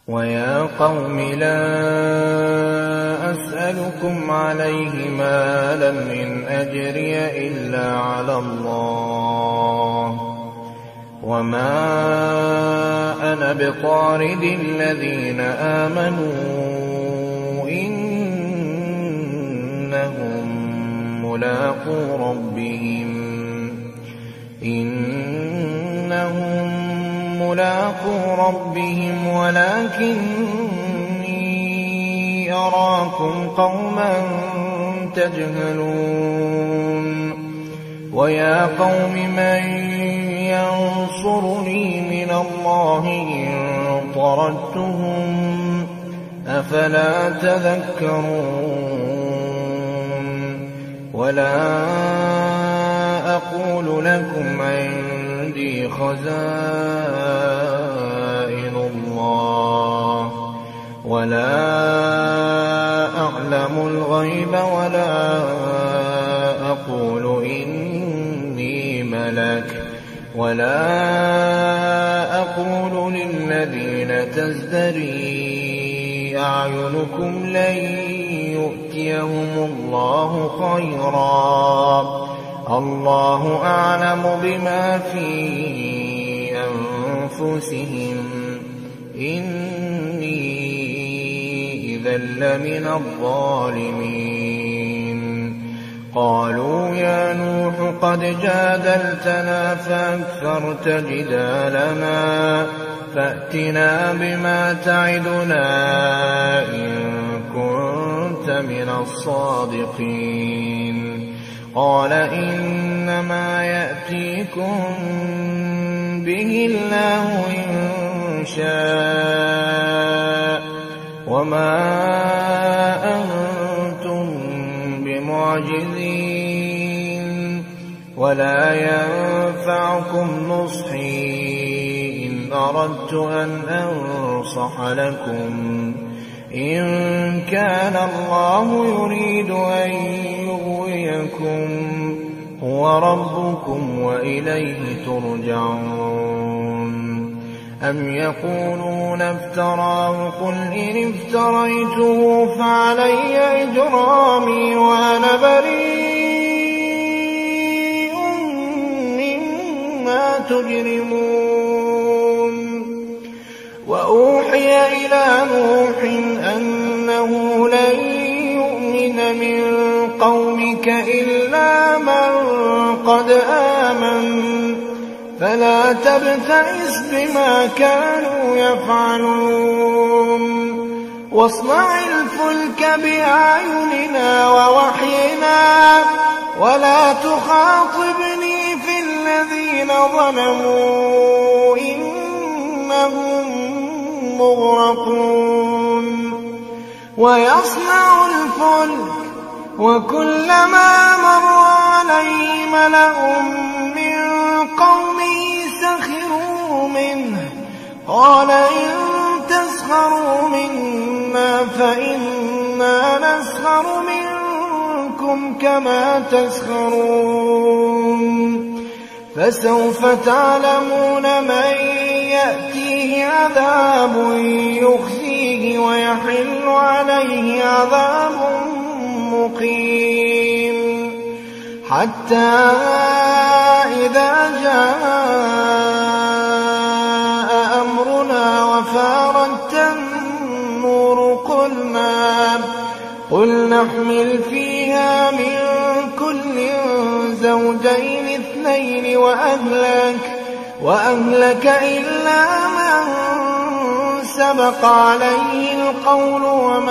ويا قوم لا أسألكم عليه مالا إن أجري إلا على الله وما أنا بطارد الذين آمنوا إنهم ملاقو ربهم ولكني أراكم قوما تجهلون ويا قوم من ينصرني من الله إن طردتهم أفلا تذكرون ولا أقول لكم عندي خزائن الله ولا أعلم الغيب ولا أقول إني ملك ولا أقول للذين تزدري أعينكم لن يؤتيهم الله خيرا الله أعلم بما في أنفسهم إني إذا لمن الظالمين قالوا يا نوح قد جادلتنا فأكثرت جدالنا فأتنا بما تعدنا إن كنت من الصادقين قال إنما يأتيكم به الله إن شاء وما أنتم بمعجزين ولا ينفعكم نصحي إن أردت أن أنصح لكم إن كان الله يريد أن يغويكم هو ربكم وإليه ترجعون أم يقولون افتراه قل إن افتريته فعلي إجرامي وأنا بريء مما تجرمون وأوحي إلى نوح أنه لن يؤمن من قومك إلا من قد آمن فلا تبتئس بما كانوا يفعلون واصنع الفلك بأعيننا ووحينا ولا تخاطبني في الذين ظلموا إنهم مغرقون ويصنع الفلك وكلما مر عليه ملأ من قومه سخروا منه قال إن تسخروا منا فإنا نسخر منكم كما تسخرون فسوف تعلمون من يأتيه عذاب يخزيه ويحل عليه عذاب مقيم حتى إذا جاء أمرنا وفارت النور قل نحمل فيها من كل زوجين اثنين وأهلك إلا من سبق عليه القول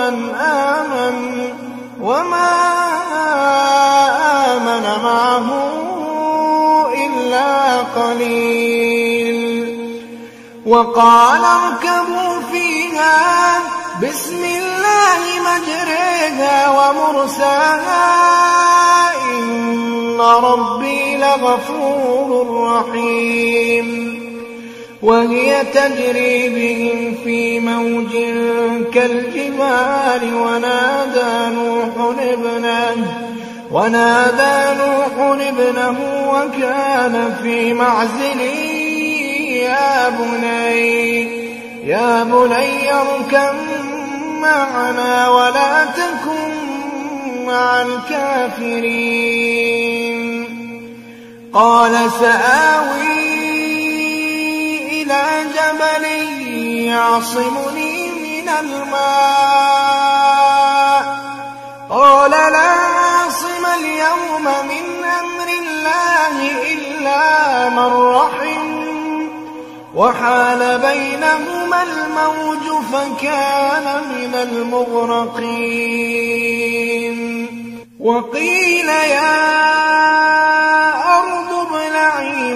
وما آمن معه إلا قليل وقال اركبوا فيها بسم الله مجريها ومرساها إن ربي لغفور رحيم وهي تجري بهم في موج كالجبال ونادى نوح ابنه وكان في معزل يا بني يا بني اركب معنا ولا تكن مع الكافرين. قال سآوي إلى جبل يعصمني من الماء. قال لا عاصم اليوم من أمر الله إلا من رحم، وحال بينهما الموج فكان من المغرقين. وقيل يا أرض ابلعي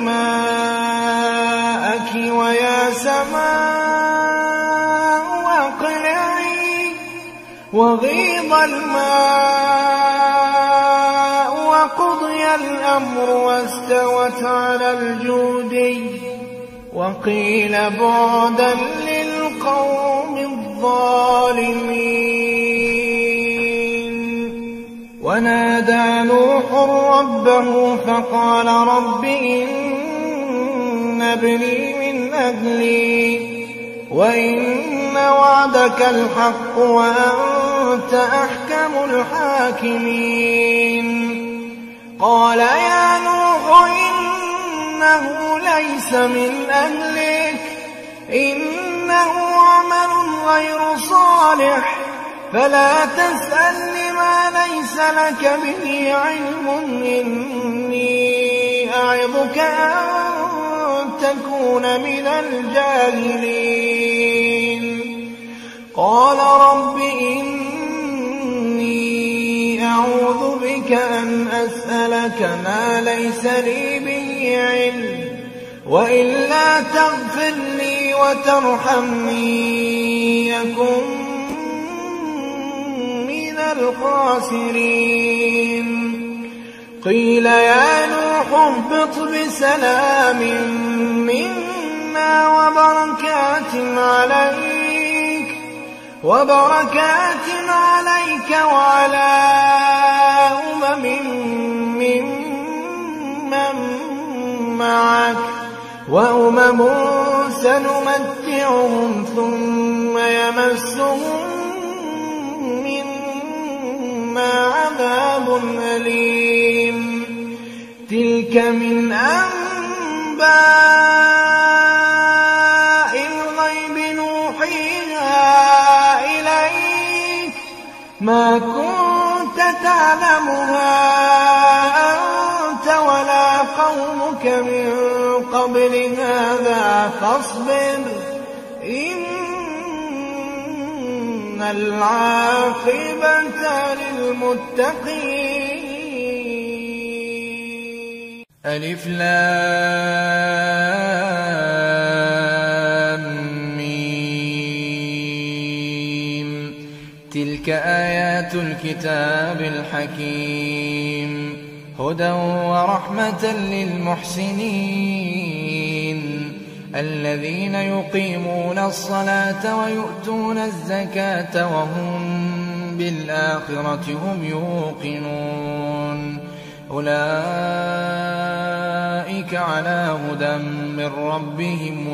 ماءك ويا سماء أقلعي. وغيض الماء وقضي الأمر واستوت على الجودي. وقيل بعدا للقوم الظالمين. ونادى نوح ربه فقال رب إن ابني من أهلي وإن وعدك الحق وأنت أحكم الحاكمين. قال يا نوح إنه ليس من أهلك إنه عمل غير صالح فلا تسألني ما ليس لك به علم إني أعظك أن تكون من الجاهلين. قال رب إني أعوذ بك أن أسألك ما ليس لي به علم وإلا تغفر لي وترحمني يكن من الخاسرين. قيل يا نوح اهبط بسلام منا وبركات عليك وعلى ممن معك وأمم سنمتعهم ثم يمسهم منا عذاب أليم. تلك من أنباء الغيب نوحيها إليك ما كنت تعلمها أنت ولا قومك من قبل هذا فاصبر إن العاقبة للمتقين. ألف لام ميم. تلك آيات الكتاب الحكيم هدى ورحمة للمحسنين الذين يقيمون الصلاة ويؤتون الزكاة وهم بالآخرة هم يوقنون. أولئك على هدى من ربهم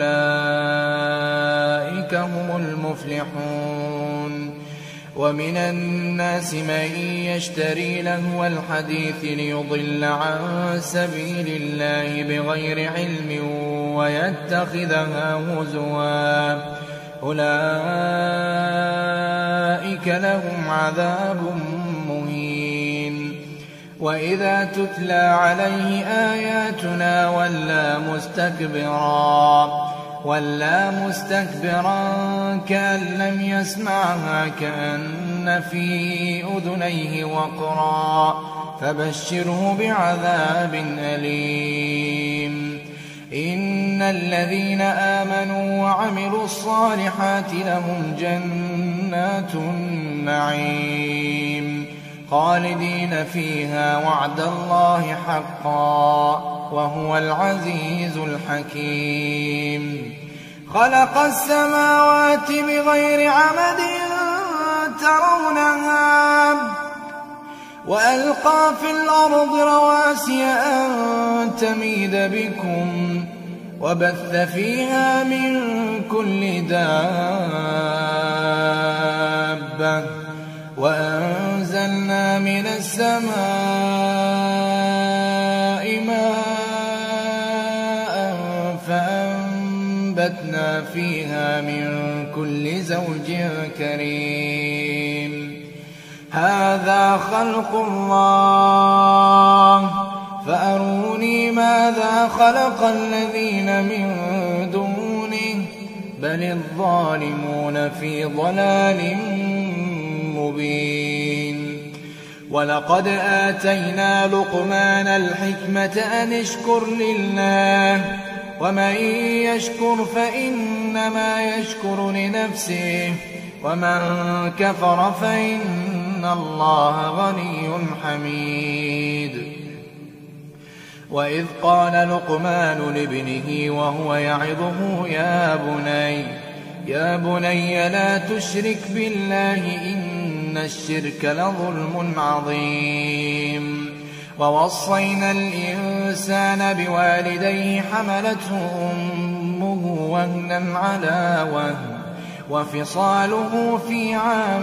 وأولئك هم المفلحون. ومن الناس من يشتري لهو الحديث ليضل عن سبيل الله بغير علم ويتخذها هزوا أولئك لهم عذاب مهين. وإذا تتلى عليه آياتنا ولى مستكبرا كأن لم يسمعها كأن في أذنيه وقرا فبشره بعذاب أليم. إن الذين آمنوا وعملوا الصالحات لهم جنات النعيم خالدين فيها وعد الله حقا وهو العزيز الحكيم. خلق السماوات بغير عمد ترونها وألقى في الأرض رواسي أن تميد بكم وبث فيها من كل دابة وأنزلنا من السماء ماء فأنبتنا فيها من كل زوج كريم هذا خلق الله فأروني ماذا خلق الذين من دونه بل الظالمون في ضلال مبين ولقد آتينا لقمان الحكمة أن اشكر لله ومن يشكر فإنما يشكر لنفسه ومن كفر فإن الله غني حميد وإذ قال لقمان لابنه وهو يعظه يا بني لا تشرك بالله إن الشرك لظلم عظيم ووصينا الإنسان بوالديه حملته أمه وهنا على وهن وفصاله في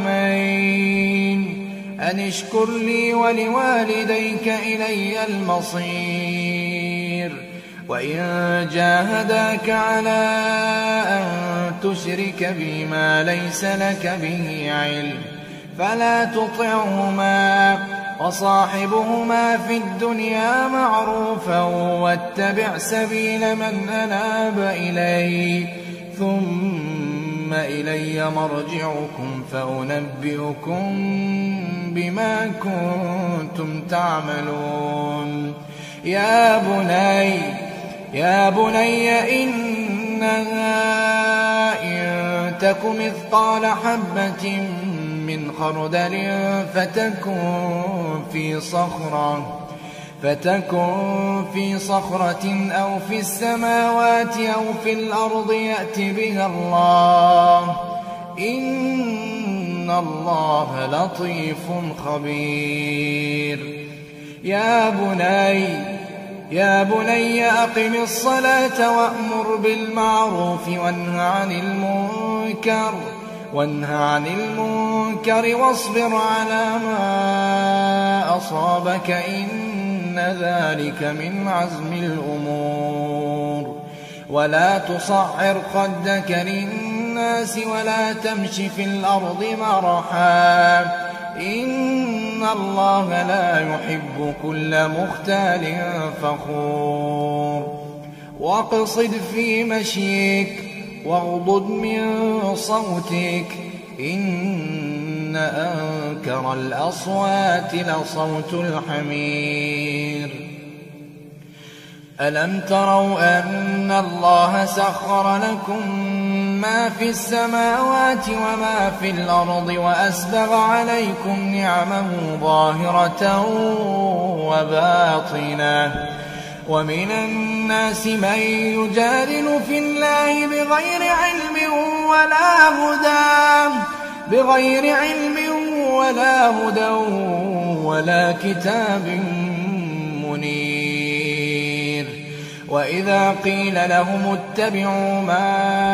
عامين أن اشكر لي ولوالديك إلي المصير وإن جاهداك على أن تشرك بي ما ليس لك به علم فلا تطعهما وصاحبهما في الدنيا معروفا واتبع سبيل من أناب إلي ثم إلي مرجعكم فأنبئكم بما كنتم تعملون يا بني إنها إن تك مثقال حبة من خردل فتكن في صخرة أو في السماوات أو في الأرض يأت بها الله إن الله لطيف خبير يا بني أقم الصلاة وأمر بالمعروف وانه عن المنكر واصبر على ما أصابك إن ذلك من عزم الأمور ولا تصعر خدك للناس ولا تمش في الأرض مرحا إن الله لا يحب كل مختال فخور واقصد في مشيك واغضض من صوتك إن أنكر الأصوات لصوت الحمير ألم تروا أن الله سخر لكم ما في السماوات وما في الأرض وأسبغ عليكم نعمه ظاهرة وباطنة ومن الناس من يجادل في الله بغير علم ولا هدى ولا كتاب منير وإذا قيل لهم اتبعوا ما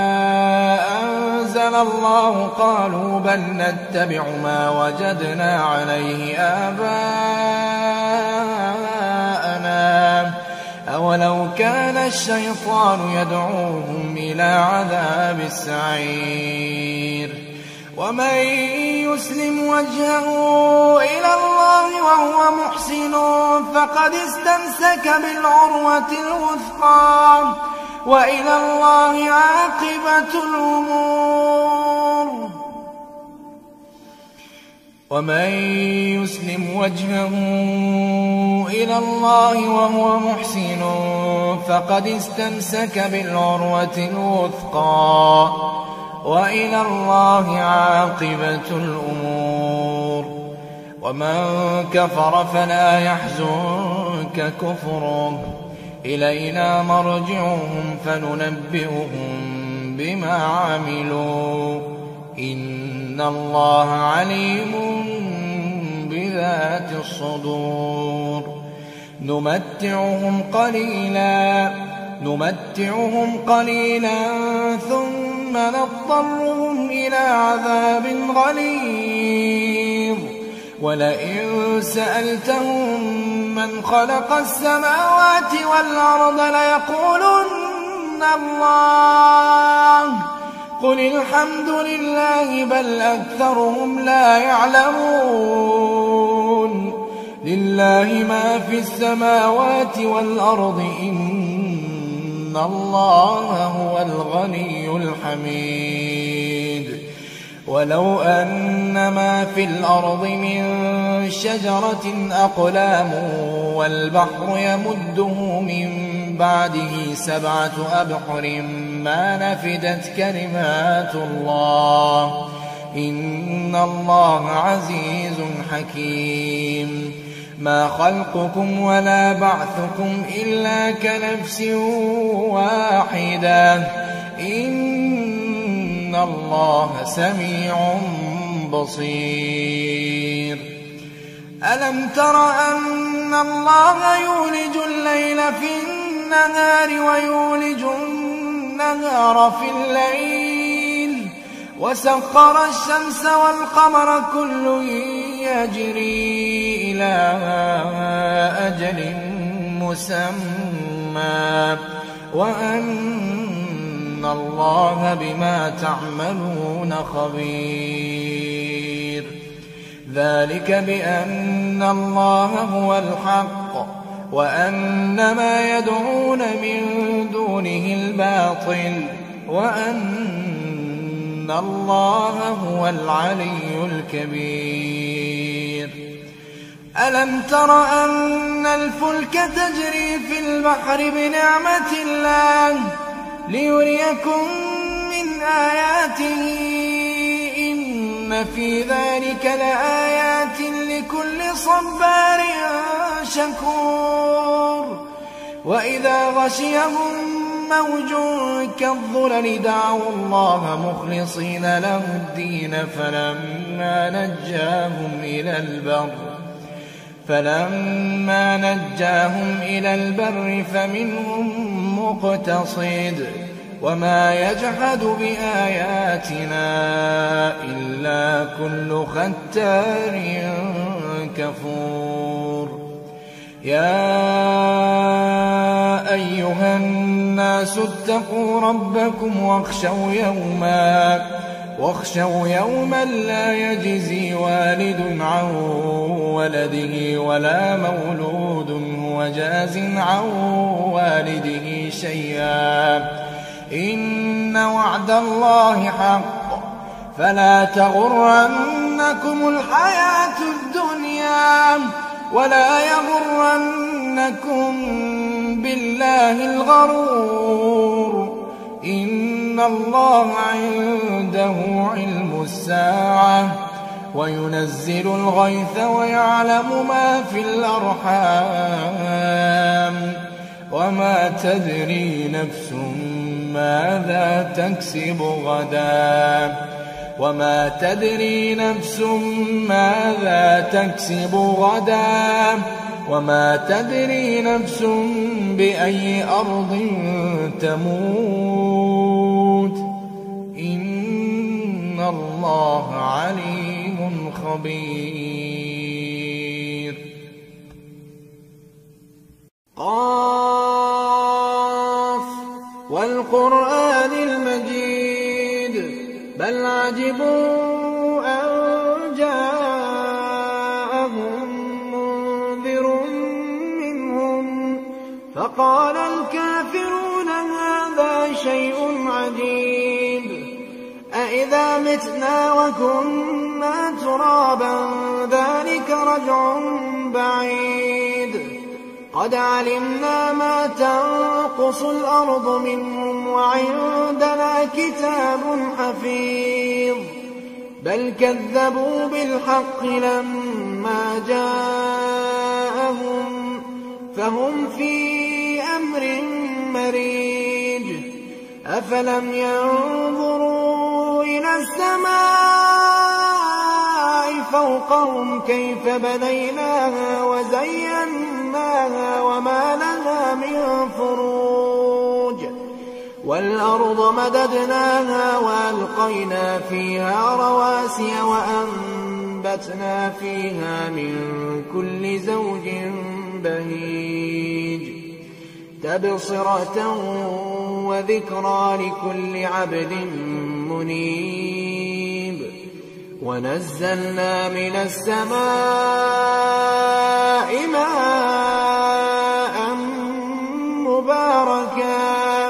أنزل الله قالوا بل نتبع ما وجدنا عليه آباءنا أولو كان الشيطان يدعوهم إلى عذاب السعير ومن يسلم وجهه إلى الله وهو محسن فقد استمسك بالعروة الوثقى وإلى الله عاقبة الأمور ومن يسلم وجهه إلى الله وهو محسن فقد استمسك بالعروة الوثقى وإلى الله عاقبة الأمور ومن كفر فلا يحزنك كفره إلينا مرجعهم فننبئهم بما عملوا إن الله عليم بذات الصدور نمتعهم قليلا نمتعهم قليلا ثم نضطرهم إلى عذاب غليظ ولئن سألتهم من خلق السماوات والأرض ليقولن الله قل الحمد لله بل أكثرهم لا يعلمون لله ما في السماوات والأرض إن الله هو الغني الحميد ولو أن ما في الأرض من شجرة أقلام والبحر يمده من بعده 7 أبحر ما نفدت كلمات الله إن الله عزيز حكيم ما خلقكم ولا بعثكم إلا كنفس واحدة إن الله سميع بصير ألم تر أن الله يولج الليل في النهار ويولج النهار في الليل وسخر الشمس والقمر كل يجري إلى أجل مسمى وأن الله بما تعملون خبير ذلك بأن الله هو الحق وأن ما يدعون من دونه الباطل وأن الله هو العلي الكبير ألم تر أن الفلك تجري في البحر بنعمة الله ليريكم من آياته إن في ذلك لآيات لكل صبار شكور وإذا غشيهم موج كالظلل دعوا الله مخلصين له الدين فلما نجاهم إلى البر فمنهم مقتصد وما يجحد بآياتنا إلا كل ختار كفور يا أيها الناس اتقوا ربكم واخشوا يوما لا يجزي والد عن ولده ولا مولود هو جاز عن والده شيئا إن وعد الله حق فلا تغرنكم الحياة الدنيا ولا يغرنكم بالله الغرور إن الله عنده علم الساعة وينزل الغيث ويعلم ما في الأرحام وما تدري نفس ماذا تكسب غدا وما تدري نفس ماذا تكسب غدا وما تدري نفس بأي أرض تموت إن الله عليم خبير قاف والقرآن المجيد بل عجبوا أن جاءهم منذر منهم فقال الكافرون هذا شيء عجيب أإذا متنا وكنا ترابا ذلك رجع بعيد قد علمنا ما تنقص الأرض منهم وعندنا كتاب حفيظ بل كذبوا بالحق لما جاءهم فهم في أمر مريج أفلم ينظروا إلى السماء فوقهم كيف بنيناها وزيناها وما لها من فروج والأرض مددناها وألقينا فيها رواسي وأنبتنا فيها من كل زوج بهيج تبصرة وذكرى لكل عبد منيب ونزلنا من السماء ماء مباركا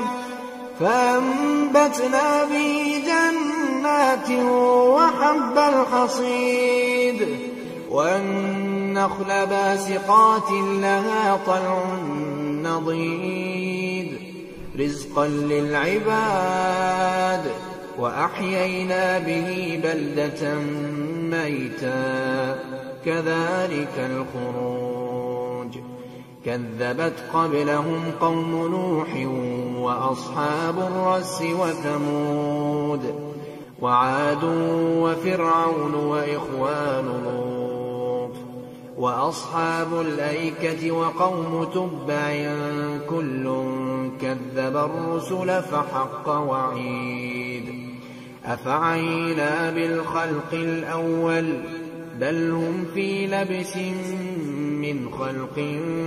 فأنبتنا به جنات وحب الحصيد والنخل باسقات لها طلع نضيد رزقا للعباد وأحيينا به بلدة ميتا كذلك الخروج كذبت قبلهم قوم نوح وأصحاب الرس وثمود وعاد وفرعون وإخوان لوط وأصحاب الأيكة وقوم تبع كل كذب الرسل فحق وعيد أفعينا بالخلق الأول بل هم في لبس من خلق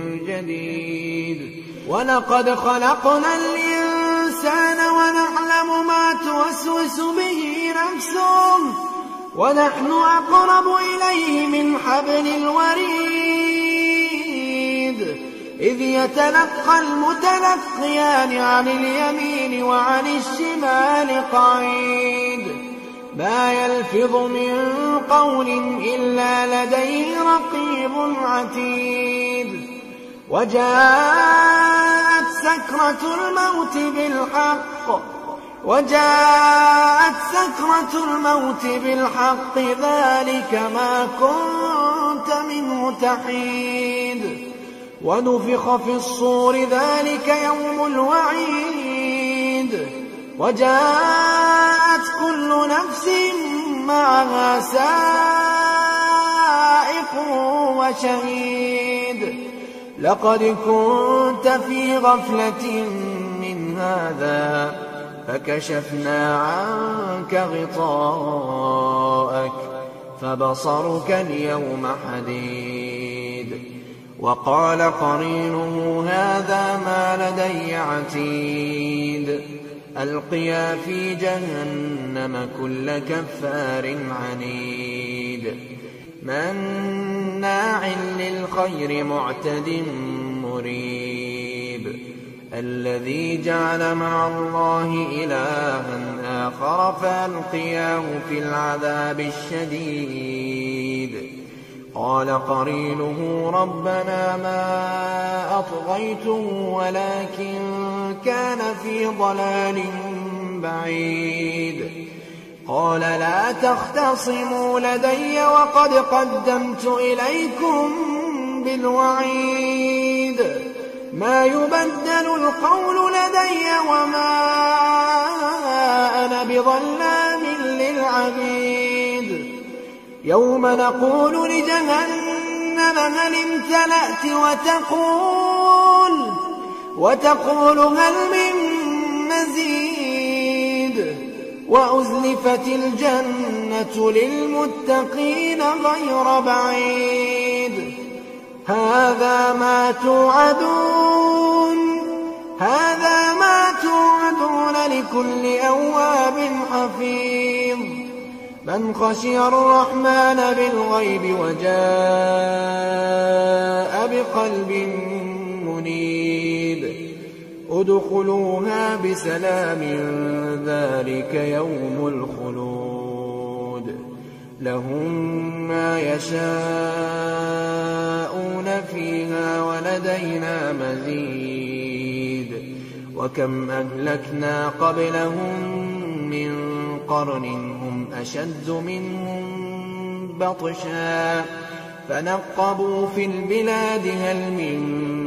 جديد ولقد خلقنا الإنسان ونعلم ما توسوس به نفسه ونحن أقرب إليه من حبل الوريد إذ يتلقى المتلقيان عن اليمين وعن الشمال قعيد ما يلفظ من قول إلا لديه رقيب عتيد وجاءت سكرة الموت بالحق ذلك ما كنت منه تحيد ونفخ في الصور ذلك يوم الوعيد وجاءت كل نفس معها سائق وشهيد لقد كنت في غفلة من هذا فكشفنا عنك غطاءك فبصرك اليوم حديد وقال قرينه هذا ما لدي عتيد ألقيا في جهنم كل كفار عنيد مناع للخير معتد مريب الذي جعل مع الله إلها آخر فألقياه في العذاب الشديد قال قرينه ربنا ما أطغيته ولكن كان في ضلال بعيد قال لا تختصموا لدي وقد قدمت إليكم بالوعيد ما يبدل القول لدي وما أنا بظلام للعبيد يوم نقول لجهنم هل امتلأت وتقول هل من مزيد وأزلفت الجنة للمتقين غير بعيد هذا ما توعدون لكل أواب حفيظ من خشي الرحمن بالغيب وجاء بقلب منيب ادخلوها بسلام ذلك يوم الخلود لهم ما يشاءون فيها ولدينا مزيد وكم أهلكنا قبلهم من قرن هم أشد منهم بطشا فنقبوا في البلاد هل من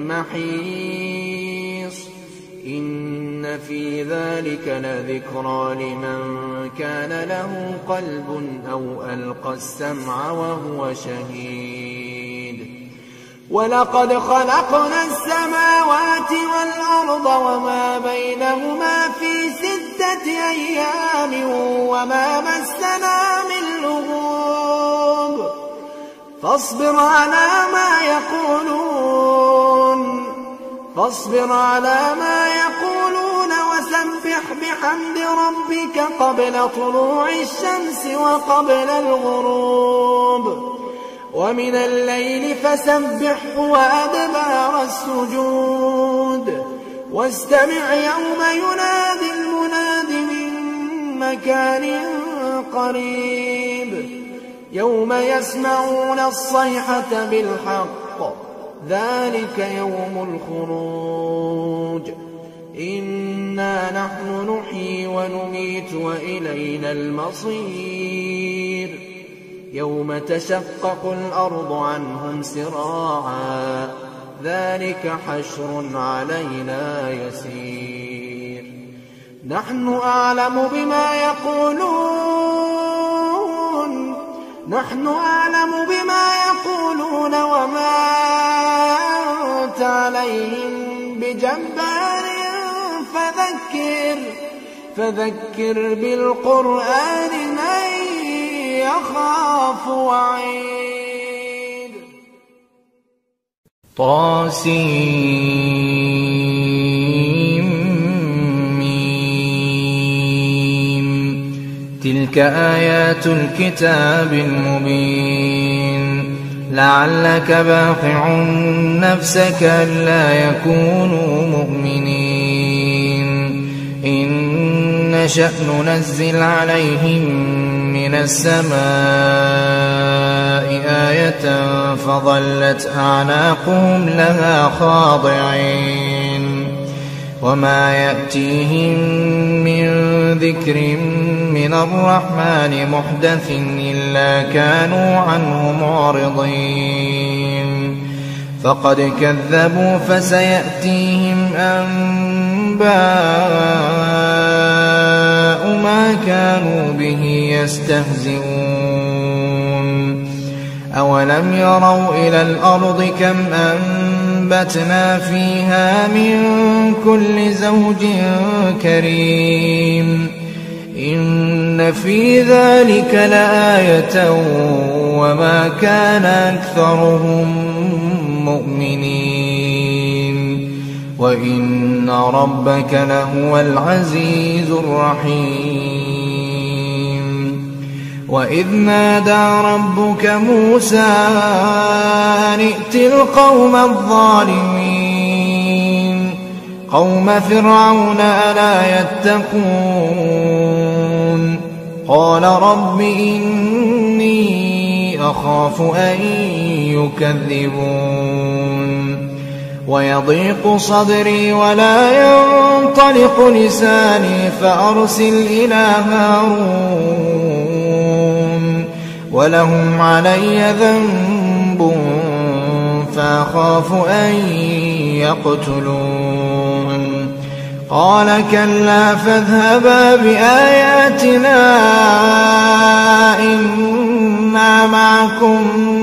محيص إن في ذلك لذكرى لمن كان له قلب أو ألقى السمع وهو شهيد ولقد خلقنا السماوات والأرض وما بينهما في أيام وما مسنا من لغوب فاصبر على ما يقولون وسبح بحمد ربك قبل طلوع الشمس وقبل الغروب ومن الليل فسبحه وأدبار السجود واستمع يوم ينادي المناد من مكان قريب يوم يسمعون الصيحة بالحق ذلك يوم الخروج إنا نحن نحيي ونميت وإلينا المصير يوم تشقق الأرض عنهم سراعا ذلك حشر علينا يسير نحن أعلم بما يقولون وما أنت عليهم بجبار فذكر بالقرآن من يخاف وعيد تلك آيات الكتاب المبين لعلك باخع نفسك ألا يكونوا مؤمنين إن نشأ ننزل عليهم من السماء آية فظلت أعناقهم لها خاضعين وما يأتيهم من ذكر من الرحمن محدث إلا كانوا عنه معرضين فقد كذبوا فسيأتيهم أنباء ما كانوا به يستهزئون أولم يروا إلى الأرض كم أنبتنا فيها من كل زوج كريم إن في ذلك لآية وما كان أكثرهم مؤمنين وإن ربك لهو العزيز الرحيم وإذ نادى ربك موسى أن ائت القوم الظالمين قوم فرعون ألا يتقون قال رب إني أخاف أن يكذبون ويضيق صدري ولا ينطلق لساني فأرسل إلى هارون ولهم علي ذنب فأخاف أن يقتلون قال كلا فاذهبا بآياتنا إنا معكم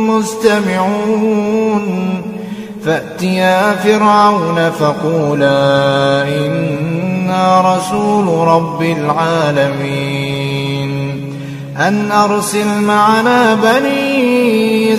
مستمعون فأتيا فرعون فقولا إنا رسول رب العالمين أن أرسل معنا بني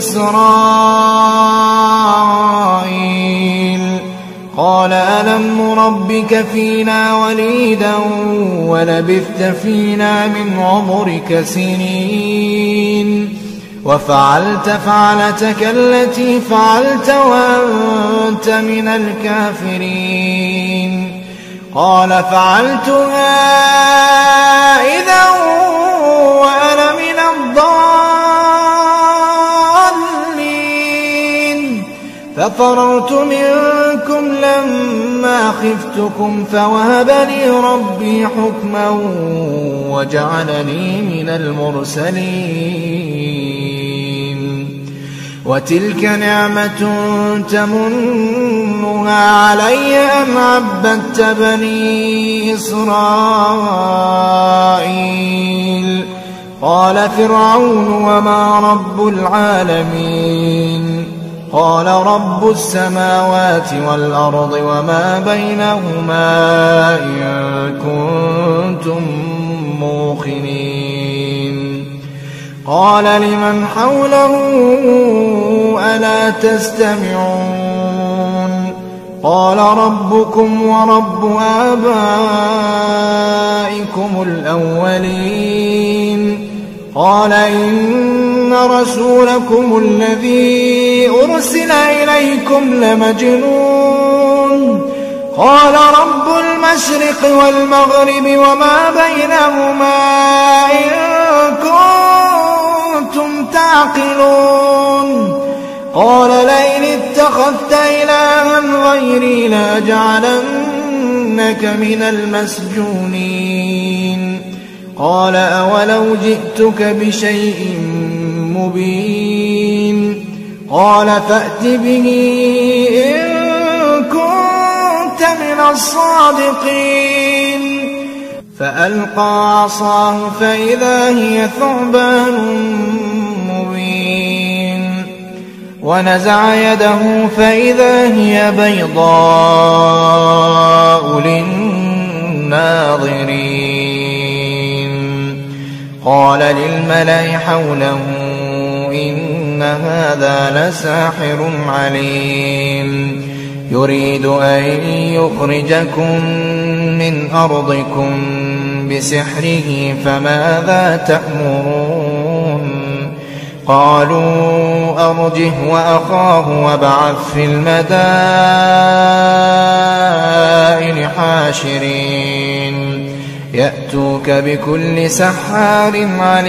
إسرائيل قال ألم نربك فينا وليدا ولبثت فينا من عمرك سنين وفعلت فعلتك التي فعلت وأنت من الكافرين قال فعلتها إذا وأنا من الضالين ففررت منكم لما خفتكم فوهب لي ربي حكما وجعلني من المرسلين وتلك نعمة تمنها علي أن عبدت بني إسرائيل قال فرعون وما رب العالمين قال رب السماوات والأرض وما بينهما إن كنتم موقنين قال لمن حوله ألا تستمعون قال ربكم ورب آبائكم الأولين قال إن رسولكم الذي أرسل إليكم لمجنون قال رب المشرق والمغرب وما بينهما إن كنتم تعقلون قال لئن اتخذت إلها غيري لأجعلنك من المسجونين قال أولو جئتك بشيء مبين قال فأت به إن كنت من الصادقين فألقى عصاه فإذا هي ثعبان مبين ونزع يده فإذا هي بيضاء للناظرين قال للملأ حوله إن هذا لساحر عليم يريد أن يخرجكم من أرضكم بسحره فماذا تأمرون قالوا أرجه وأخاه وابعث في المدائن حاشرين يأتوك بكل سحار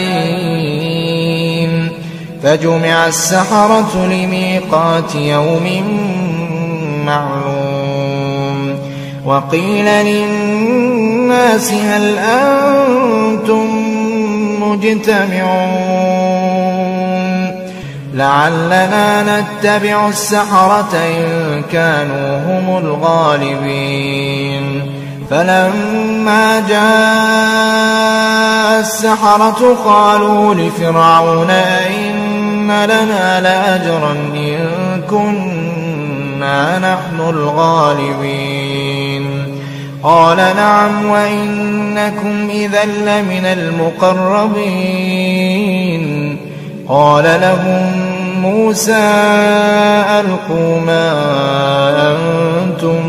عليم فجمع السحرة لميقات يوم معلوم وقيل للناس هل أنتم مجتمعون لعلنا نتبع السحرة إن كانوا هم الغالبين فلما جاء السحرة قالوا لفرعون أئن لنا لأجرا إن كنا نحن الغالبين قال نعم وإنكم إذا لمن المقربين قال لهم موسى ألقوا ما أنتم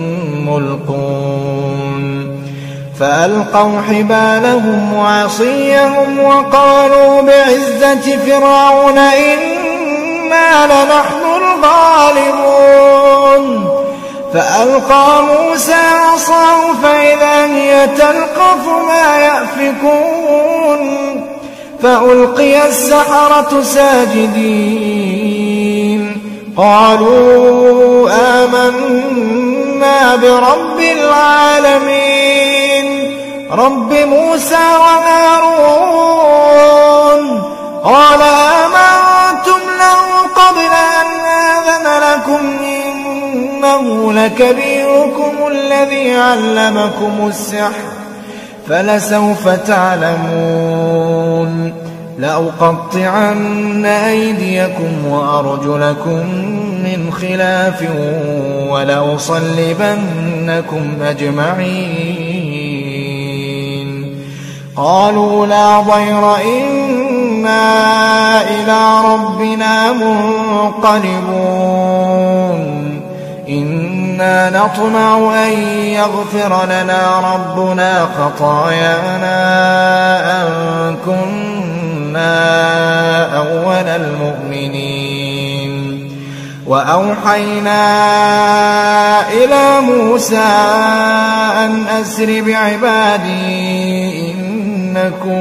ملقون فألقوا حبالهم وعصيهم وقالوا بعزة فرعون إنا لنحن الغالبون فألقى موسى عصاه فإذا هي تلقف ما يأفكون فألقي السحرة ساجدين قالوا آمنا برب العالمين رب موسى وهارون قال آمنتم له قبل أن آذن لكم إنه لكبيركم الذي علمكم السحر فلسوف تعلمون لأقطعن أيديكم وأرجلكم من خلاف ولأصلبنكم أجمعين قالوا لا ضير إنا إلى ربنا منقلبون إنا نطمع أن يغفر لنا ربنا خطايانا أن كنا أول المؤمنين وأوحينا إلى موسى أن أسر بعبادي إنكم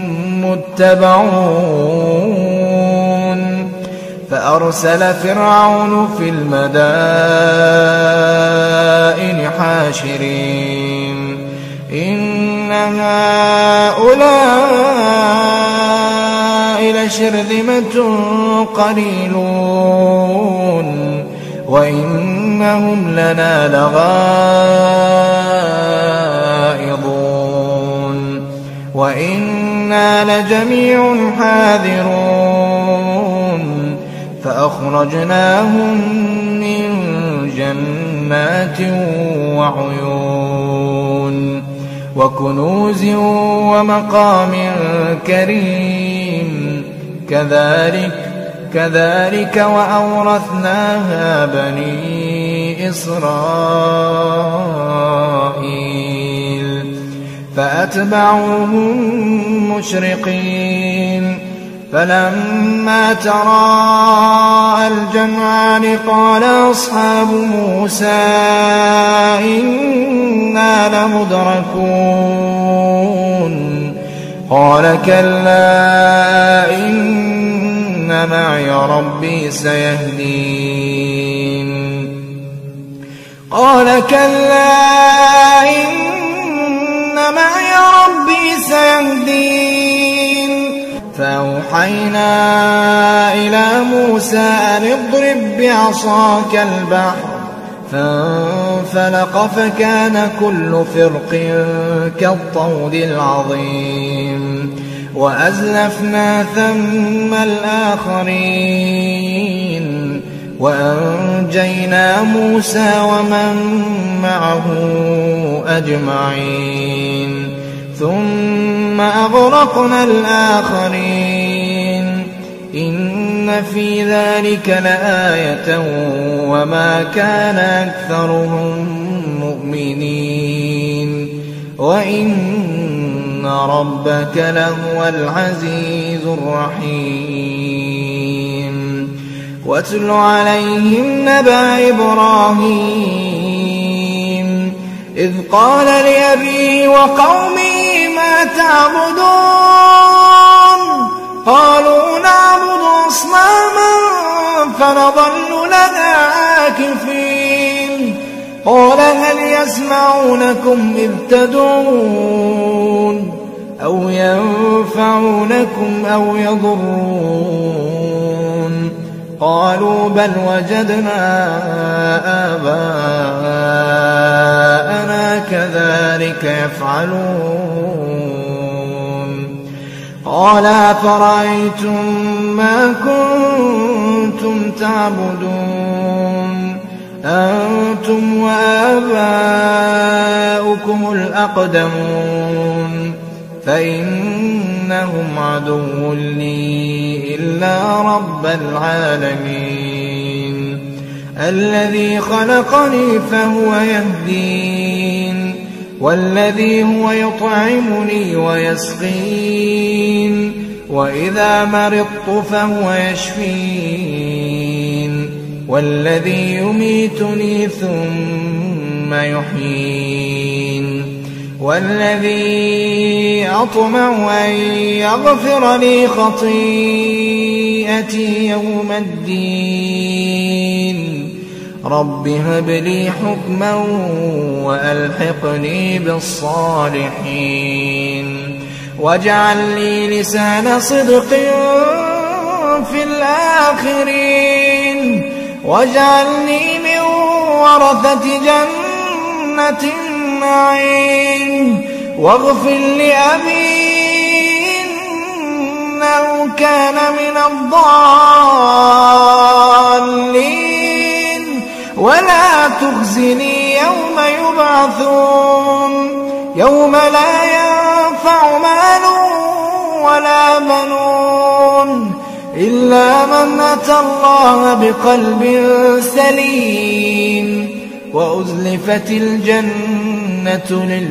متبعون فأرسل فرعون في المدائن حاشرين إن هؤلاء لشرذمة قليلون وإنهم لنا لغائظون وإنا لجميع حاذرون فأخرجناهم من جنات وعيون وكنوز ومقام كريم كذلك وأورثناها بني إسرائيل فأتبعوهم مشرقين فلما تراءى الجمعان قال أصحاب موسى إنا لمدركون قال كلا إن معي ربي سيهدين قال كلا إن معي ربي سيهدين فأوحينا إلى موسى أن اضرب بعصاك البحر فانفلق فكان كل فرق كالطود العظيم وأزلفنا ثم الآخرين وأنجينا موسى ومن معه أجمعين ثم أغرقنا الآخرين إن في ذلك لآية وما كان أكثرهم مؤمنين وإن ربك لهو العزيز الرحيم واتل عليهم نبأ إبراهيم إذ قال لأبيه وقومه ما تعبدون قالوا نعبد أصناما فنظل لها عاكفين قال هل يسمعونكم إذ تدعون أو ينفعونكم أو يضرون قالوا بل وجدنا آباءنا كذلك يفعلون قال أفرأيتم ما كنتم تعبدون أنتم وآباؤكم الأقدمون فإنهم عدو لي إلا رب العالمين الذي خلقني فهو يهدين والذي هو يطعمني ويسقين وإذا مرضت فهو يشفين والذي يميتني ثم يحيين والذي أطمع أن يغفر لي خطيئتي يوم الدين رب هب لي حكما وألحقني بالصالحين واجعل لي لسان صدق في الآخرين واجعلني من ورثة جنة النعيم واغفر لأبي إنه كان من الضالين ولا تخزني يوم يبعثون يوم لا ينفع مال ولا بنون إلا من أتى الله بقلب سليم وأزلفت الجنة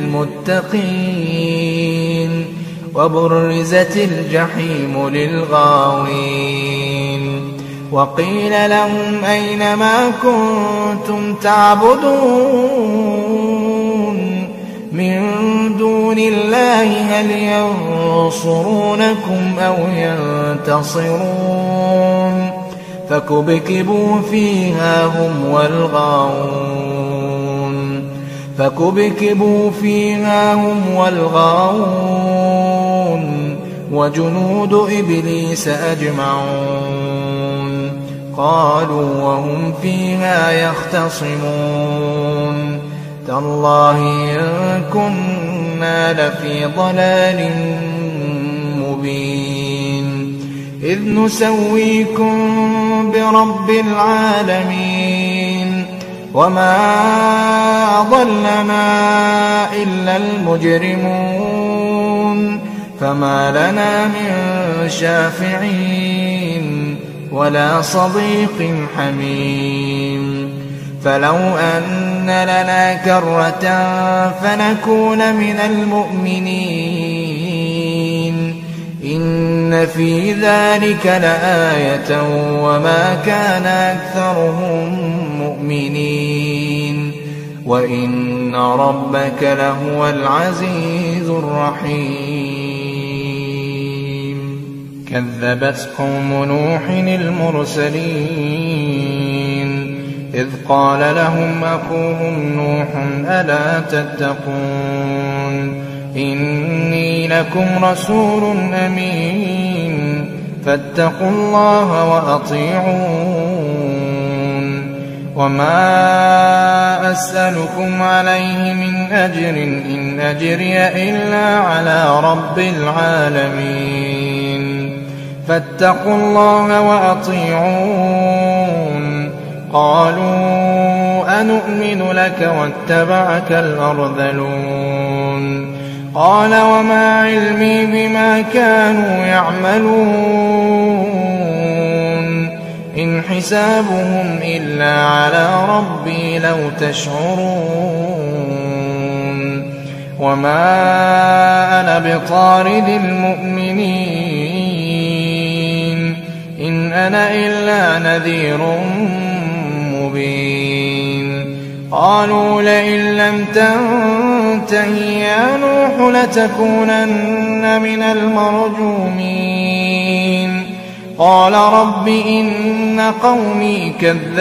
للمتقين وبرزت الجحيم للغاوين وقيل لهم أين ما كنتم تعبدون من دون الله هل ينصرونكم أو ينتصرون فكبكبوا فيها هم والغاوون وجنود إبليس أجمعون قالوا وهم فيها يختصمون تالله إن كنا لفي ضلال مبين إذ نسويكم برب العالمين وما أضلنا إلا المجرمون فما لنا من شافعين ولا صديق حميم فلو أن لنا كرة فنكون من المؤمنين إن في ذلك لآية وما كان أكثرهم مؤمنين وإن ربك لهو العزيز الرحيم كذبت قوم نوح المرسلين إذ قال لهم أخوهم نوح ألا تتقون إني لكم رسول أمين فاتقوا الله وأطيعون وما أسألكم عليه من أجر إن أجري إلا على رب العالمين فاتقوا الله وأطيعون قالوا أنؤمن لك واتبعك الأرذلون قال وما علمي بما كانوا يعملون إن حسابهم إلا على ربي لو تشعرون وما أنا بطارد المؤمنين إن أنا إلا نذير مبين قالوا لئن لم تنته يا نوح لتكونن من المرجومين قال رب إن قومي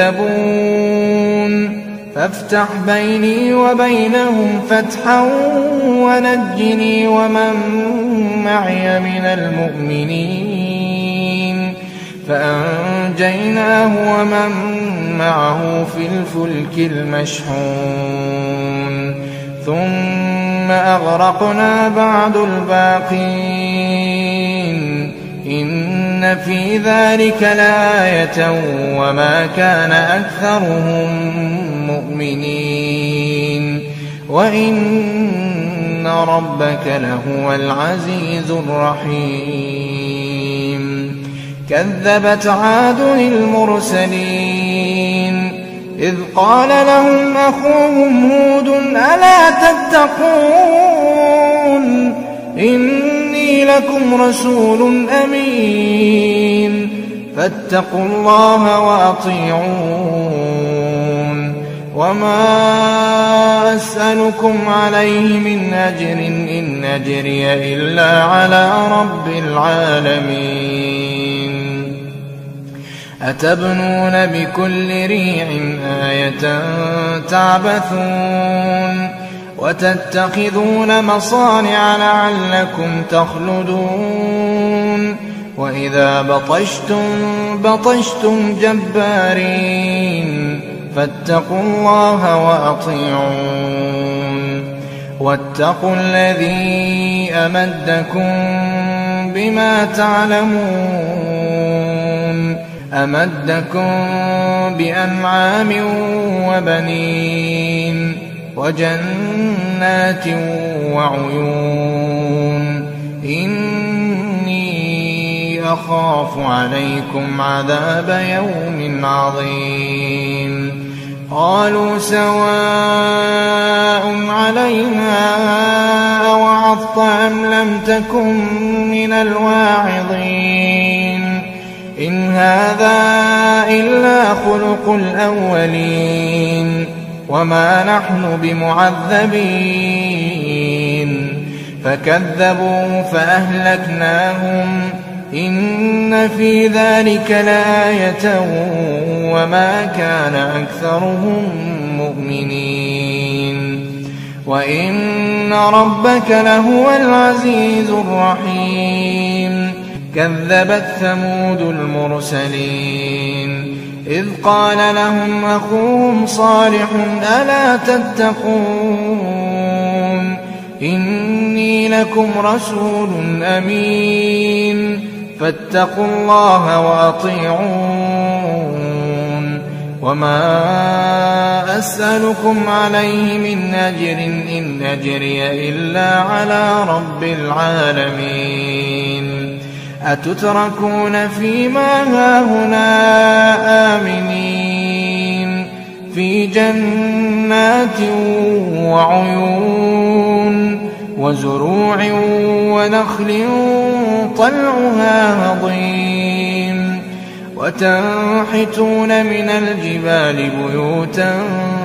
كذبون فافتح بيني وبينهم فتحا ونجني ومن معي من المؤمنين فأنجيناه ومن معه في الفلك المشحون ثم أغرقنا بعد الباقين إن في ذلك لآية وما كان أكثرهم مؤمنين وإن ربك لهو العزيز الرحيم كذبت عاد المرسلين إذ قال لهم أخوهم هود ألا تتقون إني لكم رسول أمين فاتقوا الله وأطيعون وما أسألكم عليه من أجر إن أجري إلا على رب العالمين أتبنون بكل ريع آية تعبثون وتتخذون مصانع لعلكم تخلدون وإذا بطشتم جبارين فاتقوا الله وأطيعون واتقوا الذي أمدكم بما تعلمون أمدكم بأنعام وبنين وجنات وعيون إني أخاف عليكم عذاب يوم عظيم قالوا سواء علينا أوعظت أم لم تكن من الواعظين إن هذا إلا خلق الأولين وما نحن بمعذبين فكذبوا فأهلكناهم إن في ذلك لآية وما كان أكثرهم مؤمنين وإن ربك لهو العزيز الرحيم كذبت ثمود المرسلين إذ قال لهم أخوهم صالح ألا تتقون إني لكم رسول أمين فاتقوا الله وأطيعون وما أسألكم عليه من أجر إن أجري إلا على رب العالمين أتتركون فيما هاهنا آمنين في جنات وعيون وزروع ونخل طلعها هضيم وتنحتون من الجبال بيوتا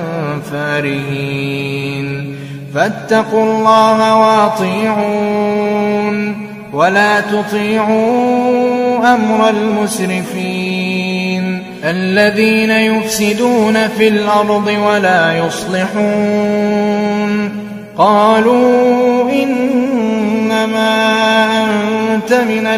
فارهين فاتقوا الله واطيعون ولا تطيعوا أمر المسرفين الذين يفسدون في الأرض ولا يصلحون قالوا إنما أنت من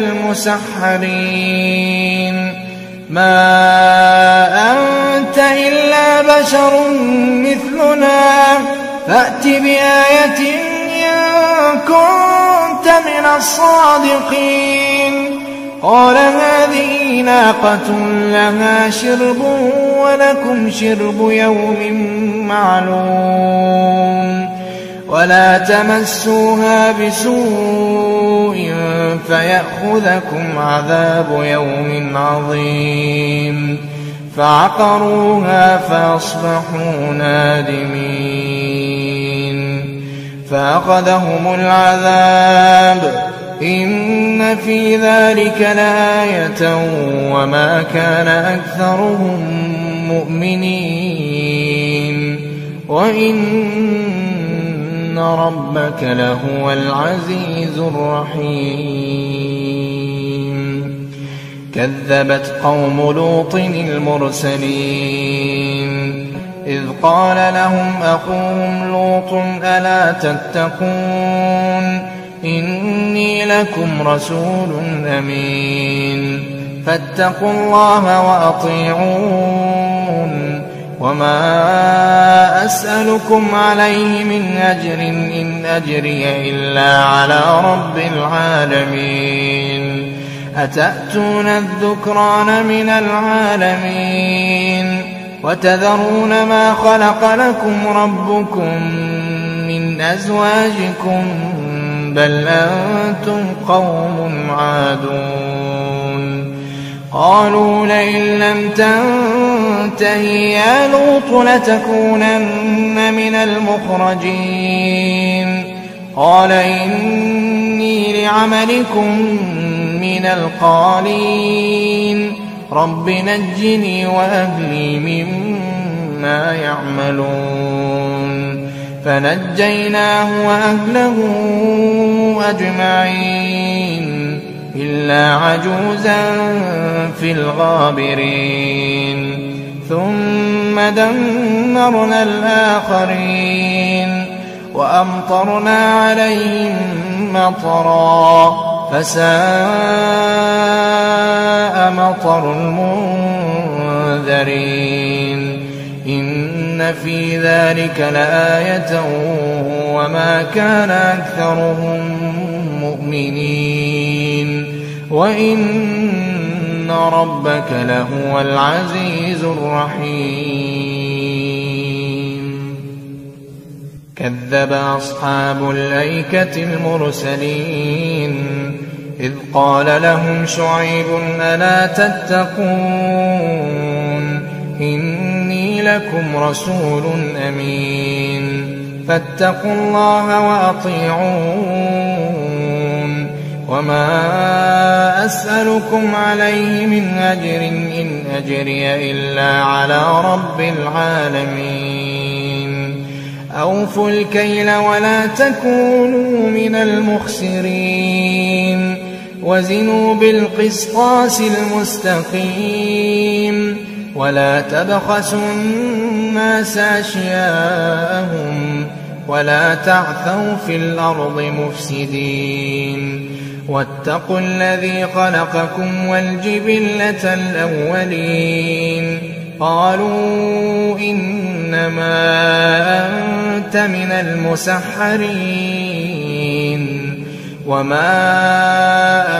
المسحرين ما أنت إلا بشر مثلنا فأت بآية إن كنت من الصادقين قال هذه ناقة لها شرب ولكم شرب يوم معلوم ولا تمسوها بسوء فيأخذكم عذاب يوم عظيم فعقروها فأصبحوا نادمين فأخذهم العذاب إن في ذلك لآية وما كان أكثرهم مؤمنين وإن ربك لهو العزيز الرحيم كذبت قوم لوط المرسلين إذ قال لهم أخوهم لوط ألا تتقون إني لكم رسول أمين فاتقوا الله وأطيعون وما أسألكم عليه من أجر إن أجري إلا على رب العالمين أتأتون الذكران من العالمين وتذرون ما خلق لكم ربكم من أزواجكم بل أنتم قوم عادون قالوا لئن لم تنته يا لوط لتكونن من المخرجين قال إني لعملكم من القالين رب نجني وأهلي مما يعملون فنجيناه وأهله أجمعين إلا عجوزا في الغابرين ثم دمرنا الآخرين وأمطرنا عليهم مطرا فساء مطر المنذرين إن في ذلك لآية وما كان أكثرهم مؤمنين وإن ربك لهو العزيز الرحيم كذب أصحاب الأيكة المرسلين إذ قال لهم شعيب ألا تتقون إني لكم رسول أمين فاتقوا الله وأطيعون وما أسألكم عليه من أجر إن أجري إلا على رب العالمين أوفوا الكيل ولا تكونوا من المخسرين وزنوا بالقسطاس المستقيم ولا تبخسوا الناس أشياءهم ولا تعثوا في الأرض مفسدين واتقوا الذي خلقكم والجبلة الأولين قالوا إنما أنت من المسحرين وما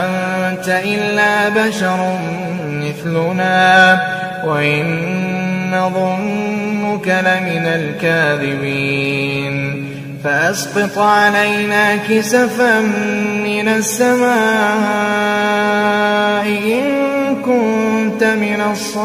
أنت إلا بشر مثلنا وإن نظنك لمن الكاذبين فأسقط علينا كسفا من السماء إن كنت من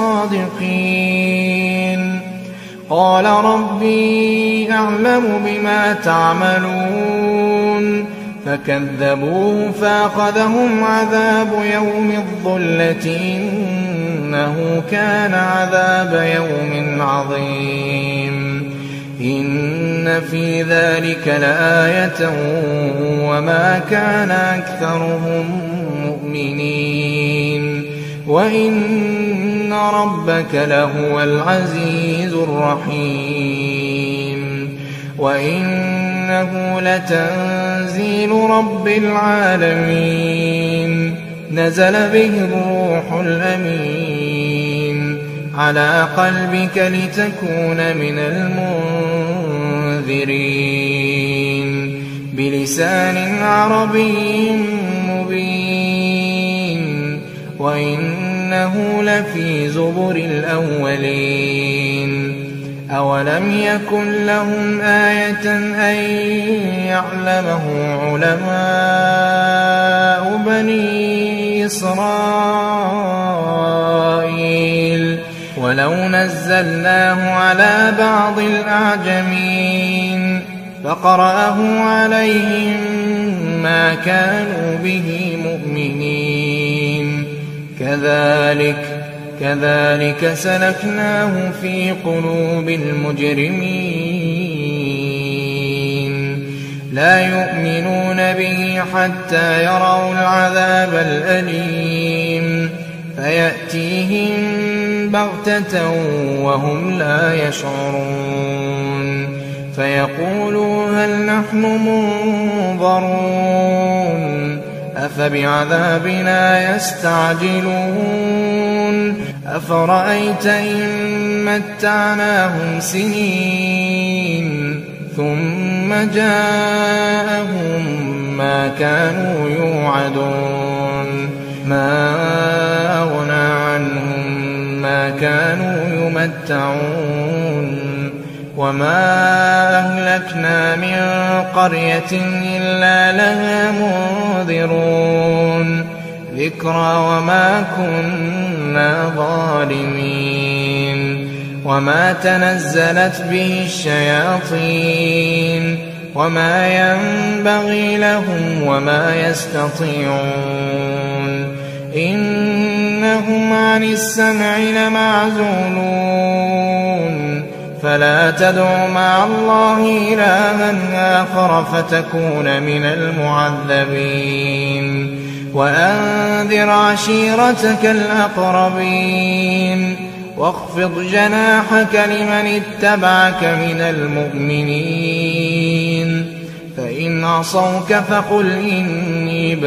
الصادقين قال ربي أعلم بما تعملون فكذبوه فأخذهم عذاب يوم الظلة إنه كان عذاب يوم عظيم إن في ذلك لآية وما كان أكثرهم مؤمنين وإن ربك لهو العزيز الرحيم وإنه لتنزيل رب العالمين نزل به الروح الأمين على قلبك لتكون من المنذرين بلسان عربي مبين وإنه لفي زبر الأولين أولم يكن لهم آية أن يعلمه علماء بني إسرائيل ولو نزلناه على بعض الأعجمين فقرأه عليهم ما كانوا به مؤمنين كذلك سلكناه في قلوب المجرمين لا يؤمنون به حتى يروا العذاب الأليم فيأتيهم بغتة وهم لا يشعرون فيقولوا هل نحن منظرون أفبعذابنا يستعجلون أفرأيت إن متعناهم سنين ثم جاءهم ما كانوا يوعدون ما أغنى عنهم ما كانوا يمتعون وما أهلكنا من قرية إلا لها منذرون ذكرى وما كنا ظالمين وما تنزلت به الشياطين وما ينبغي لهم وما يستطيعون إنهم عن السمع لمعزولون فلا تدع مع الله إلها آخر فتكون من المعذبين وأنذر عشيرتك الأقربين واخفض جناحك لمن اتبعك من المؤمنين فإن عصوك فقل إني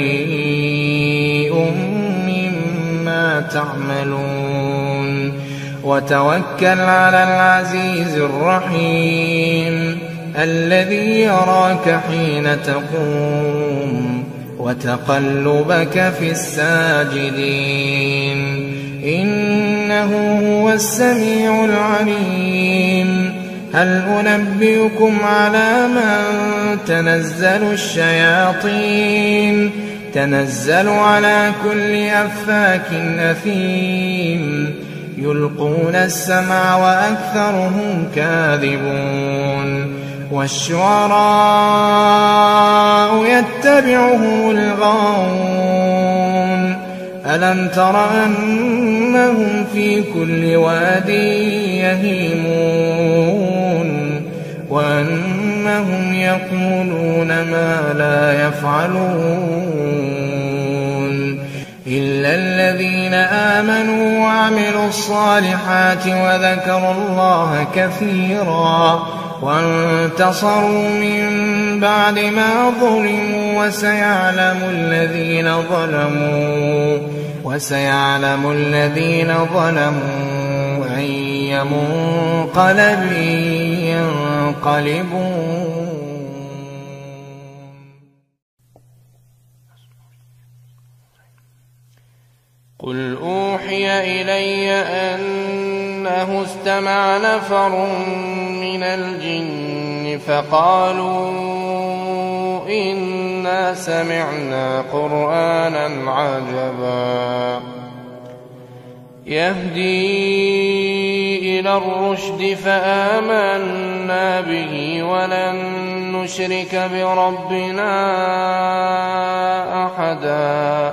بريء مما تعملون وتوكل على العزيز الرحيم الذي يراك حين تقوم وتقلبك في الساجدين إنه هو السميع العليم هل أنبئكم على من تنزل الشياطين تنزل على كل أفاك أثيم يلقون السمع وأكثرهم كاذبون والشعراء يتبعهم الغاوون ألم تر أنهم في كل واد يهيمون وأنهم يقولون ما لا يفعلون إلا الذين آمنوا وعملوا الصالحات وذكروا الله كثيرا وانتصروا من بعد ما ظلموا وسيعلم الذين ظلموا أي منقلب ينقلبون. قل أوحي إلي أن أنه استمع نفر من الجن فقالوا إنا سمعنا قرآنا عجبا يهدي إلى الرشد فآمنا به ولن نشرك بربنا أحدا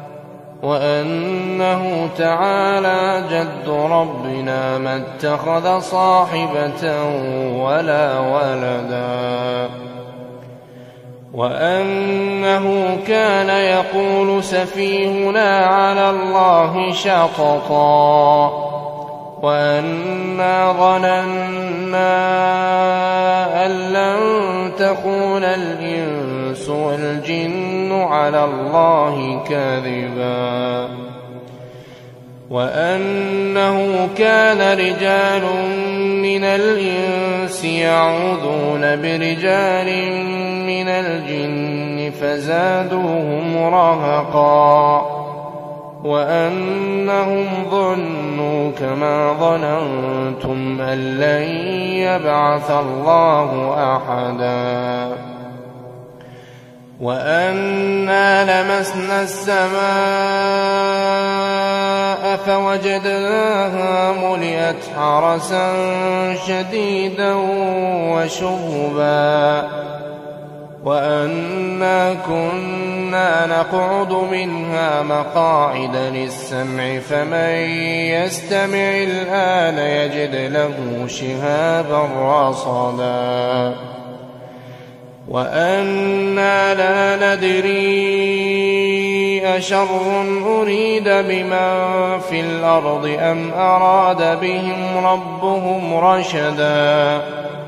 وأنه تعالى جد ربنا ما اتخذ صاحبة ولا ولدا وأنه كان يقول سفيهنا على الله شططا وأنا ظننا أن لن تكون الإنس والجن على الله كاذبا وأنه كان رجال من الإنس يعوذون برجال من الجن فزادوهم رهقا وأنهم ظنوا كما ظننتم أن لن يبعث الله أحدا وأنا لمسنا السماء فوجدناها ملئت حرسا شديدا وشهبا وأنا كنا نقعد منها مقاعد للسمع فمن يستمع الآن يجد له شهابا رصدا وأنا لا ندري أشر أريد بمن في الأرض أم أراد بهم ربهم رشدا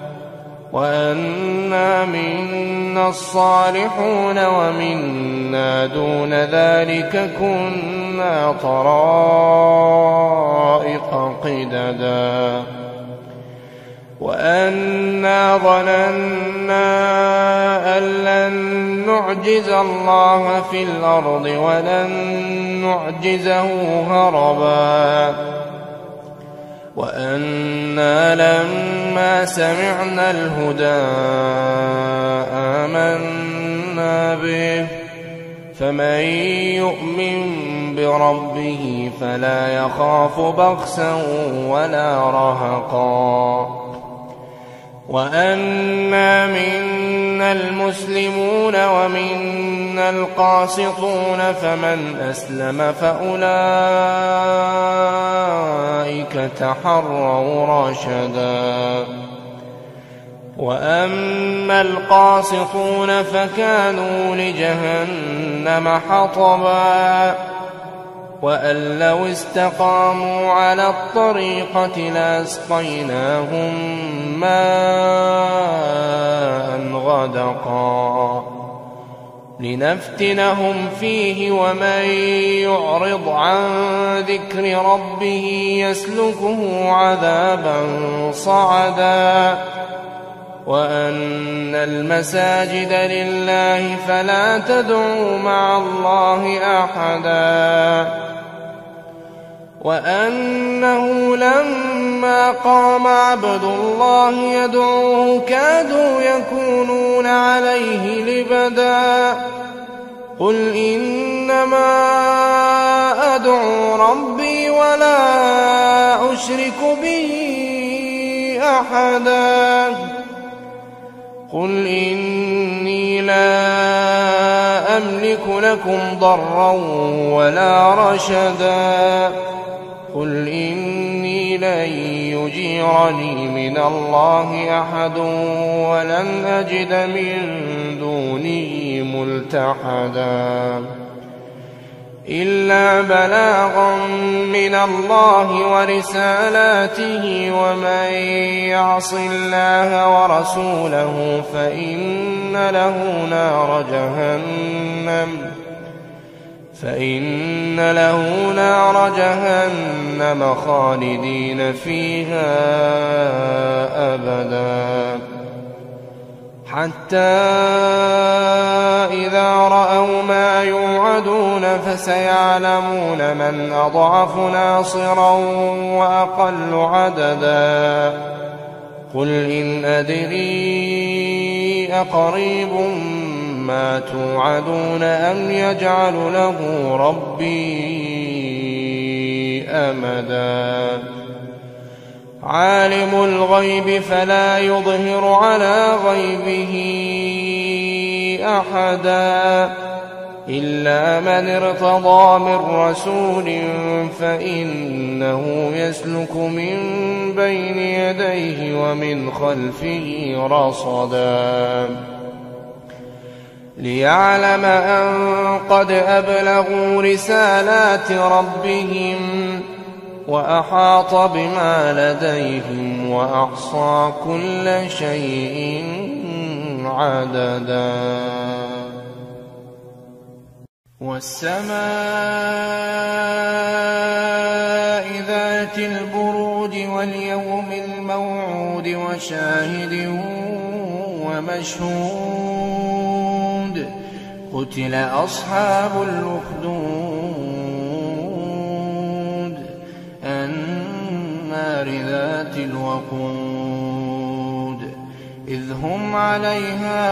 وأنا منا الصالحون ومنا دون ذلك كنا طرائق قددا وأنا ظننا أن لن نعجز الله في الأرض ولن نعجزه هربا وأنا لما سمعنا الهدى آمنا به فمن يؤمن بربه فلا يخاف بخسا ولا رهقا وأنا منا المسلمون ومنا القاسطون فمن أسلم فأولئك تحروا رشدا وأما القاسطون فكانوا لجهنم حطبا وأن لو استقاموا على الطريقة لأسقيناهم ماء غدقا لنفتنهم فيه ومن يعرض عن ذكر ربه يسلكه عذابا صعدا وأن المساجد لله فلا تدعوا مع الله أحدا وأنه لما قام عبد الله يدعوه كادوا يكونون عليه لبدا قل إنما أدعو ربي ولا أشرك به أحدا قل إني لا أملك لكم ضرا ولا رشدا قل إني لن يجيرني من الله أحد ولن أجد من دونه ملتحدا إلا بلاغا من الله ورسالاته ومن يعص الله ورسوله فإن له نار جهنم خالدين فيها أبدا حتى إذا رأوا ما يوعدون فسيعلمون من أضعف ناصرا وأقل عددا قل إن أدري أقريب ما توعدون أم يجعل له ربي أمدا عالم الغيب فلا يظهر على غيبه أحدا إلا من ارتضى من رسول فإنه يسلك من بين يديه ومن خلفه رصدا ليعلم أن قد أبلغوا رسالات ربهم وأحاط بما لديهم وأحصى كل شيء عددا والسماء ذات البروج واليوم الموعود وشاهد ومشهود قتل أصحاب الأخدود النار ذات الوقود إذ هم عليها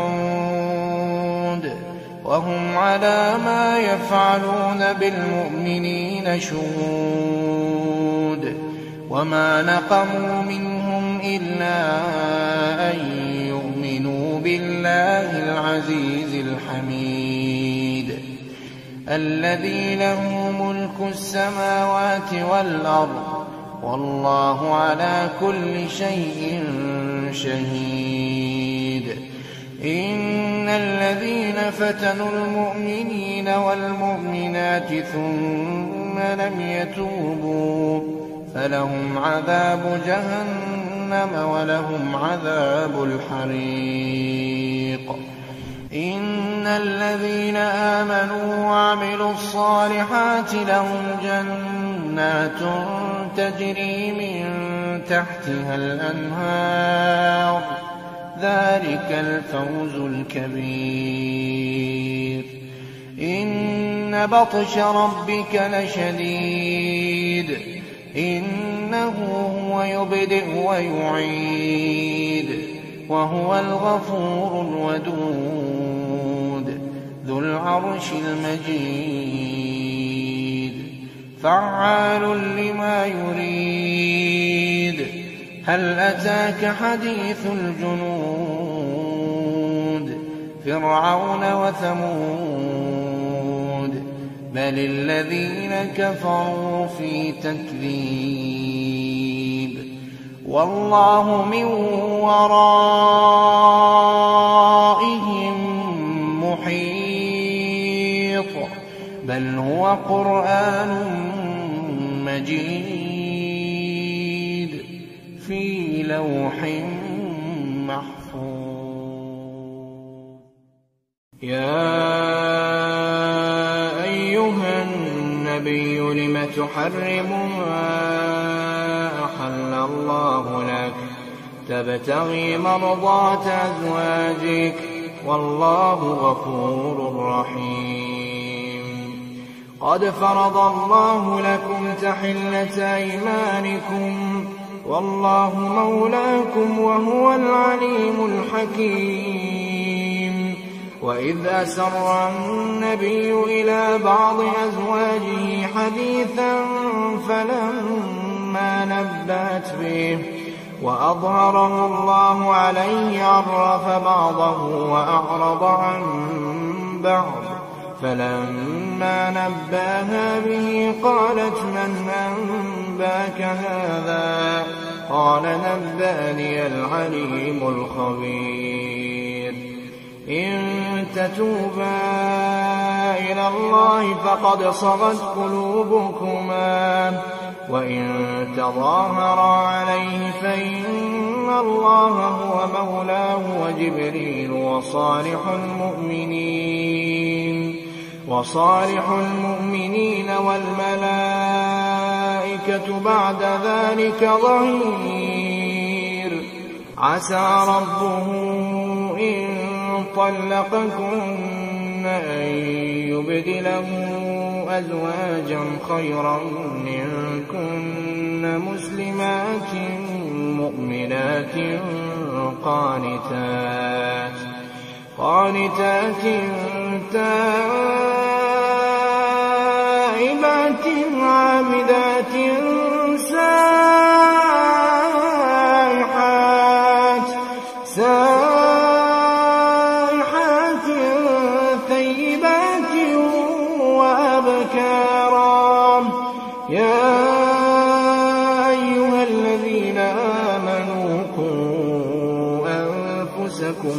قعود وهم على ما يفعلون بالمؤمنين شهود وما نقموا منهم إلا أن يؤمنوا بالله العزيز الحميد الذي له ملك السماوات والأرض والله على كل شيء شهيد إن الذين فتنوا المؤمنين والمؤمنات ثم لم يتوبوا فلهم عذاب جهنم ولهم عذاب الحريق إن الذين آمنوا وعملوا الصالحات لهم جنات تجري من تحتها الأنهار ذلك الفوز الكبير إن بطش ربك لشديد إنه هو يبدئ ويعيد وهو الغفور الودود ذو العرش المجيد فعال لما يريد هل أتاك حديث الجنود فرعون وثمود بل الذين كفروا في تكذيب والله من ورائهم محيط بل هو قرآن مجيد في لوح محفوظ يا أيها النبي لم تحرم ما أحل الله لك تبتغي مرضات أزواجك والله غفور رحيم قد فرض الله لكم تحلة أيمانكم والله مولاكم وهو العليم الحكيم وإذ أسر النبي إلى بعض أزواجه حديثا فلما نبأت به وأظهره الله عليه عرف بعضه وأعرض عن بعض فلما نبأها به قالت من أنباك هذا قال نبأني العليم الخبير إن تتوبا إلى الله فقد صغت قلوبكما وإن تظاهرا عليه فإن الله هو مولاه وجبريل وصالح المؤمنين والملائكة بعد ذلك ظهير عسى ربه طلقكن أن يبدله أزواجا خيرا منكن مسلمات مؤمنات قانتات تائبات عابدات سائحات ثيبات وأبكارا يا أيها الذين آمنوا قوا أنفسكم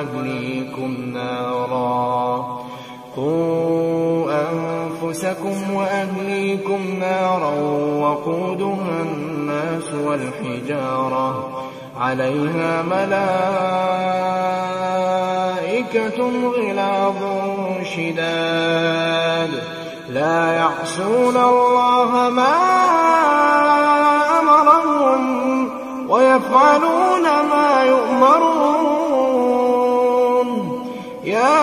وأهليكم نارا وقودها الناس والحجارة عليها ملائكة غلاظ شداد لا يعصون الله ما أمرهم ويفعلون ما يؤمرون يا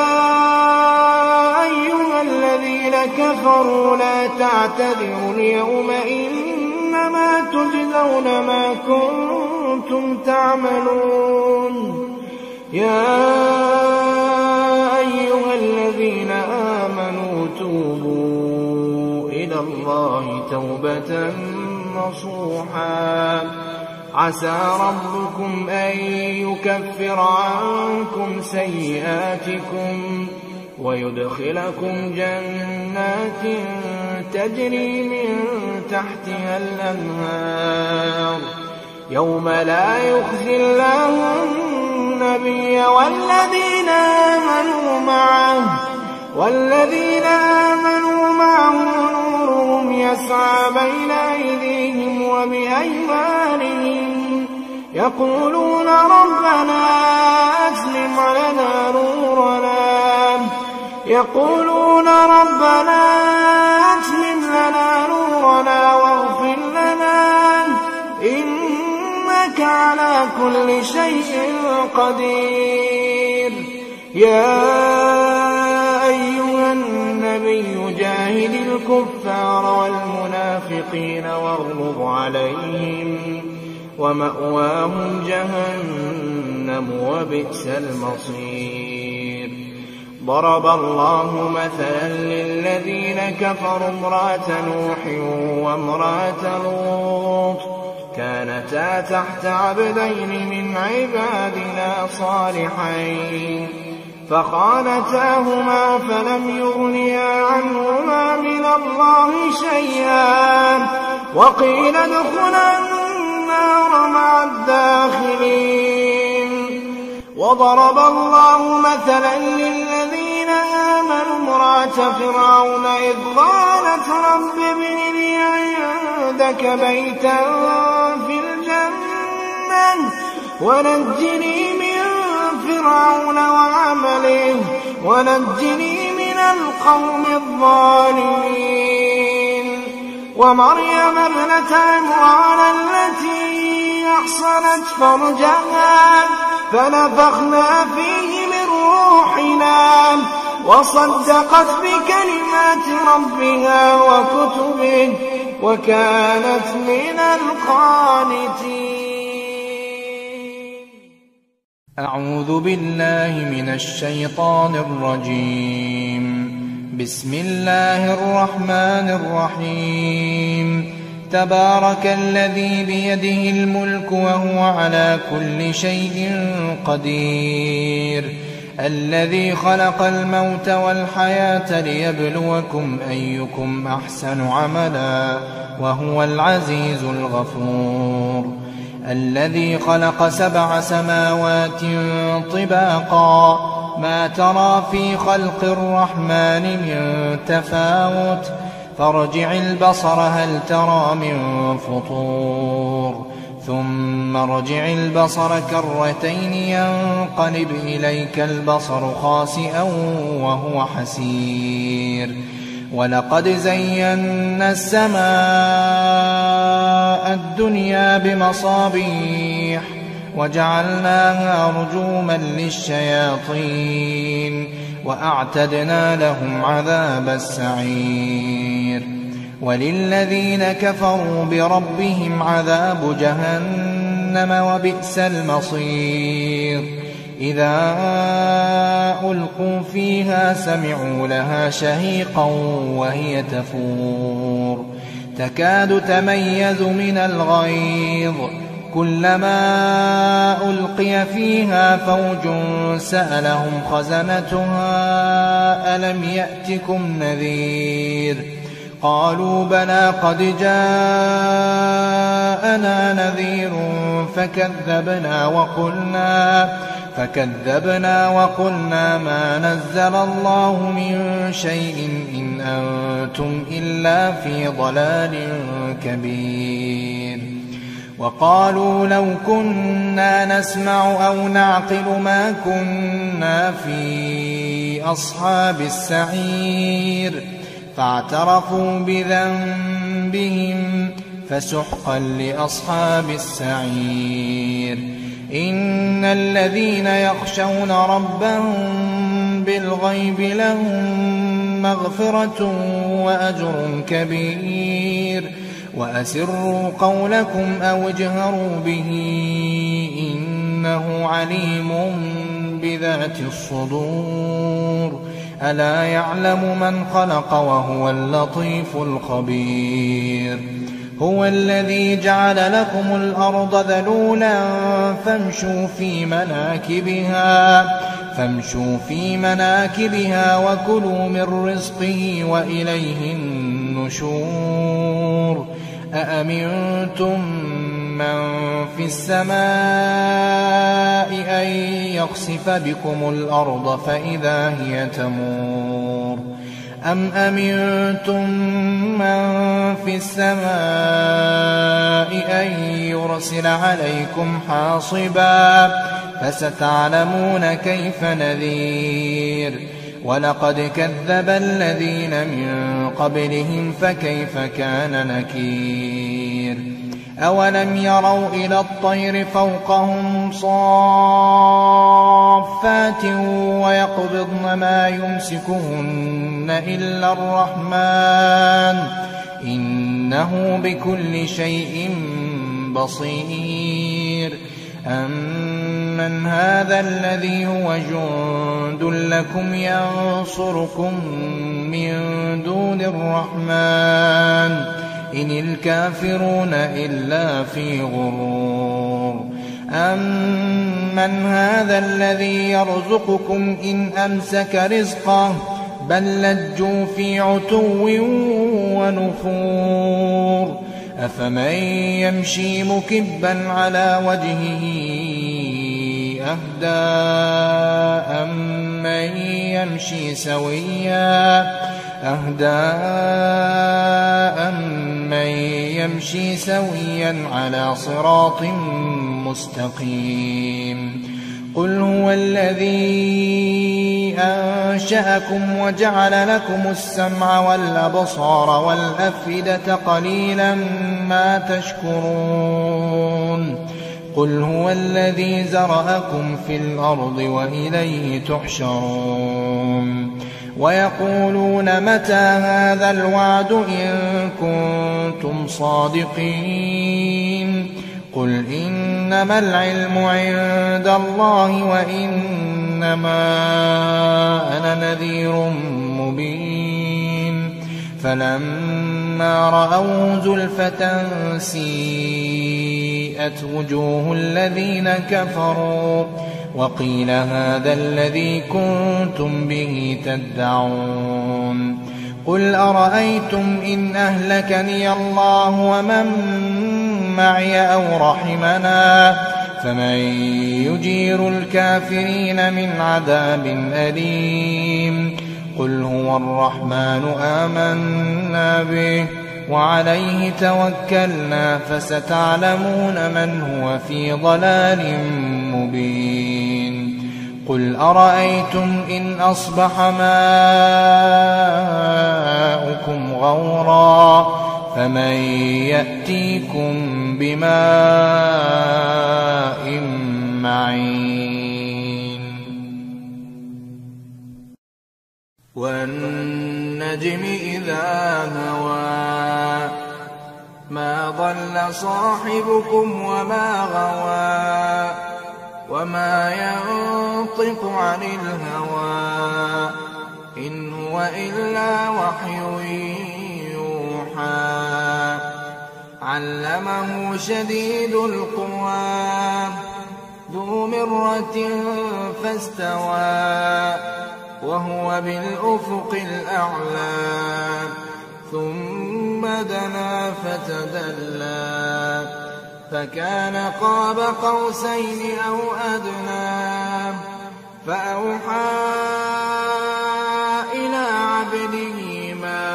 أيها الذين كفروا لا تعتذروا اليوم إنما تجزون ما كنتم تعملون يا أيها الذين آمنوا توبوا إلى الله توبة نصوحا عسى ربكم أن يكفر عنكم سيئاتكم ويدخلكم جنات تجري من تحتها الأنهار يوم لا يخزي الله النبي والذين آمنوا معه نورهم يسعى بين أيديهم وبأيمانهم يقولون ربنا أتمم لنا نورنا واغفر لنا إنك على كل شيء قدير يا أيها النبي جاهد الكفار والمنافقين واغلظ عليهم ومأواهم جهنم وبئس المصير ضرب الله مثلا للذين كفروا امرأة نوح وامرأة لوط كانتا تحت عبدين من عبادنا صالحين فخانتاهما فلم يغنيا عنهما من الله شيئا وقيل ادخلا النار مع الداخلين وضرب الله مثلا للذين آمنوا امرأة فرعون إذ قالت رب ابن لي عندك بيتا في الجنة ونجني من فرعون وعمله ونجني من القوم الظالمين ومريم ابنة عمران التي أحصنت فرجها فنفخنا فيه من روحنا وصدقت بكلمات ربها وكتبه وكانت من القانتين. أعوذ بالله من الشيطان الرجيم. بسم الله الرحمن الرحيم. تبارك الذي بيده الملك وهو على كل شيء قدير الذي خلق الموت والحياة ليبلوكم أيكم أحسن عملا وهو العزيز الغفور الذي خلق 7 سماوات طباقا ما ترى في خلق الرحمن من تفاوت فارجع البصر هل ترى من فطور ثم ارجع البصر كرتين ينقلب إليك البصر خاسئا وهو حسير ولقد زينا السماء الدنيا بمصابيح وجعلناها رجوما للشياطين وأعتدنا لهم عذاب السعير وللذين كفروا بربهم عذاب جهنم وبئس المصير إذا ألقوا فيها سمعوا لها شهيقا وهي تفور تكاد تميز من الغيظ كلما ألقي فيها فوج سألهم خزنتها ألم يأتكم نذير قالوا بلى قد جاءنا نذير فكذبنا وقلنا ما نزل الله من شيء إن أنتم إلا في ضلال كبير وقالوا لو كنا نسمع أو نعقل ما كنا في أصحاب السعير فاعترفوا بذنبهم فسحقا لأصحاب السعير إن الذين يخشون ربهم بالغيب لهم مغفرة وأجر كبير وأسروا قولكم أو اجهروا به إنه عليم بذات الصدور ألا يعلم من خلق وهو اللطيف الخبير هو الذي جعل لكم الأرض ذلولا فامشوا في مناكبها وكلوا من رزقه وإليه النشور أأمنتم من في السماء أن يخسف بكم الأرض فإذا هي تمور أم أمنتم من في السماء أن يرسل عليكم حاصبا فستعلمون كيف نذير ولقد كذب الذين من قبلهم فكيف كان نكير أولم يروا إلى الطير فوقهم صافات ويقبضن ما يمسكهن إلا الرحمن إنه بكل شيء بصير أمن هذا الذي هو جند لكم ينصركم من دون الرحمن إن الكافرون إلا في غرور أمن هذا الذي يرزقكم إن أمسك رزقه بل لجوا في عتو ونفور أفمن يمشي مكبا على وجهه أهدى أمن يمشي سويا على صراط مستقيم قل هو الذي أنشأكم وجعل لكم السمع والأبصار والأفئدة قليلا ما تشكرون قل هو الذي زرأكم في الأرض وإليه تحشرون ويقولون متى هذا الوعد إن كنتم صادقين قل إنما العلم عند الله وإنما أنا نذير مبين فلما رأوا زلفة سيئت وجوه الذين كفروا وقيل هذا الذي كنتم به تدعون قل أرأيتم إن أهلكني الله ومن معي أو رحمنا فمن يجير الكافرين من عذاب أليم قل هو الرحمن آمنا به وعليه توكلنا فستعلمون من هو في ضلال مبين قل أرأيتم إن أصبح ماؤكم غورا فمن يأتيكم بماء معين. والنجم إذا هوى ما ضل صاحبكم وما غوى وما ينطق عن الهوى إن هو إلا وحي يوحى. علمه شديد القوى ذو مرة فاستوى وهو بالأفق الأعلى. ثم دنا فتدلى فكان قاب قوسين أو أدنى. فأوحى إلى عبده ما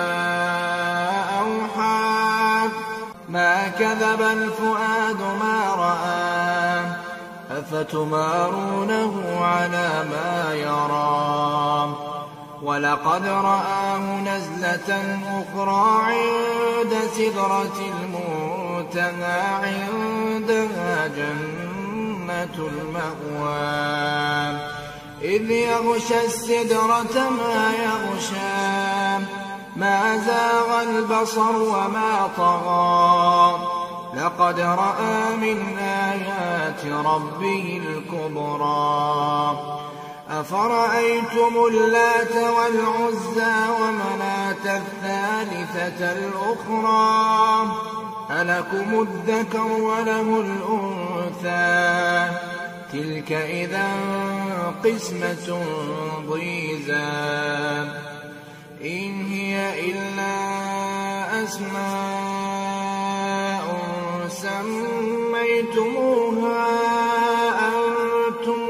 أوحى ما كذب الفؤاد ما رأى أفتمارونه على ما يرى. ولقد رآه نزلة أخرى عند سدرة المنتهى عندها جنة المأوى إذ يغشى السدرة ما يغشى ما زاغ البصر وما طغى. لقد رأى من آيات ربه الكبرى. أفرأيتم اللات والعزى ومناة الثالثة الأخرى ألكم الذكر وله الأنثى تلك إذا قسمة ضيزى. إن هي إلا أسماء سميتموها أنتم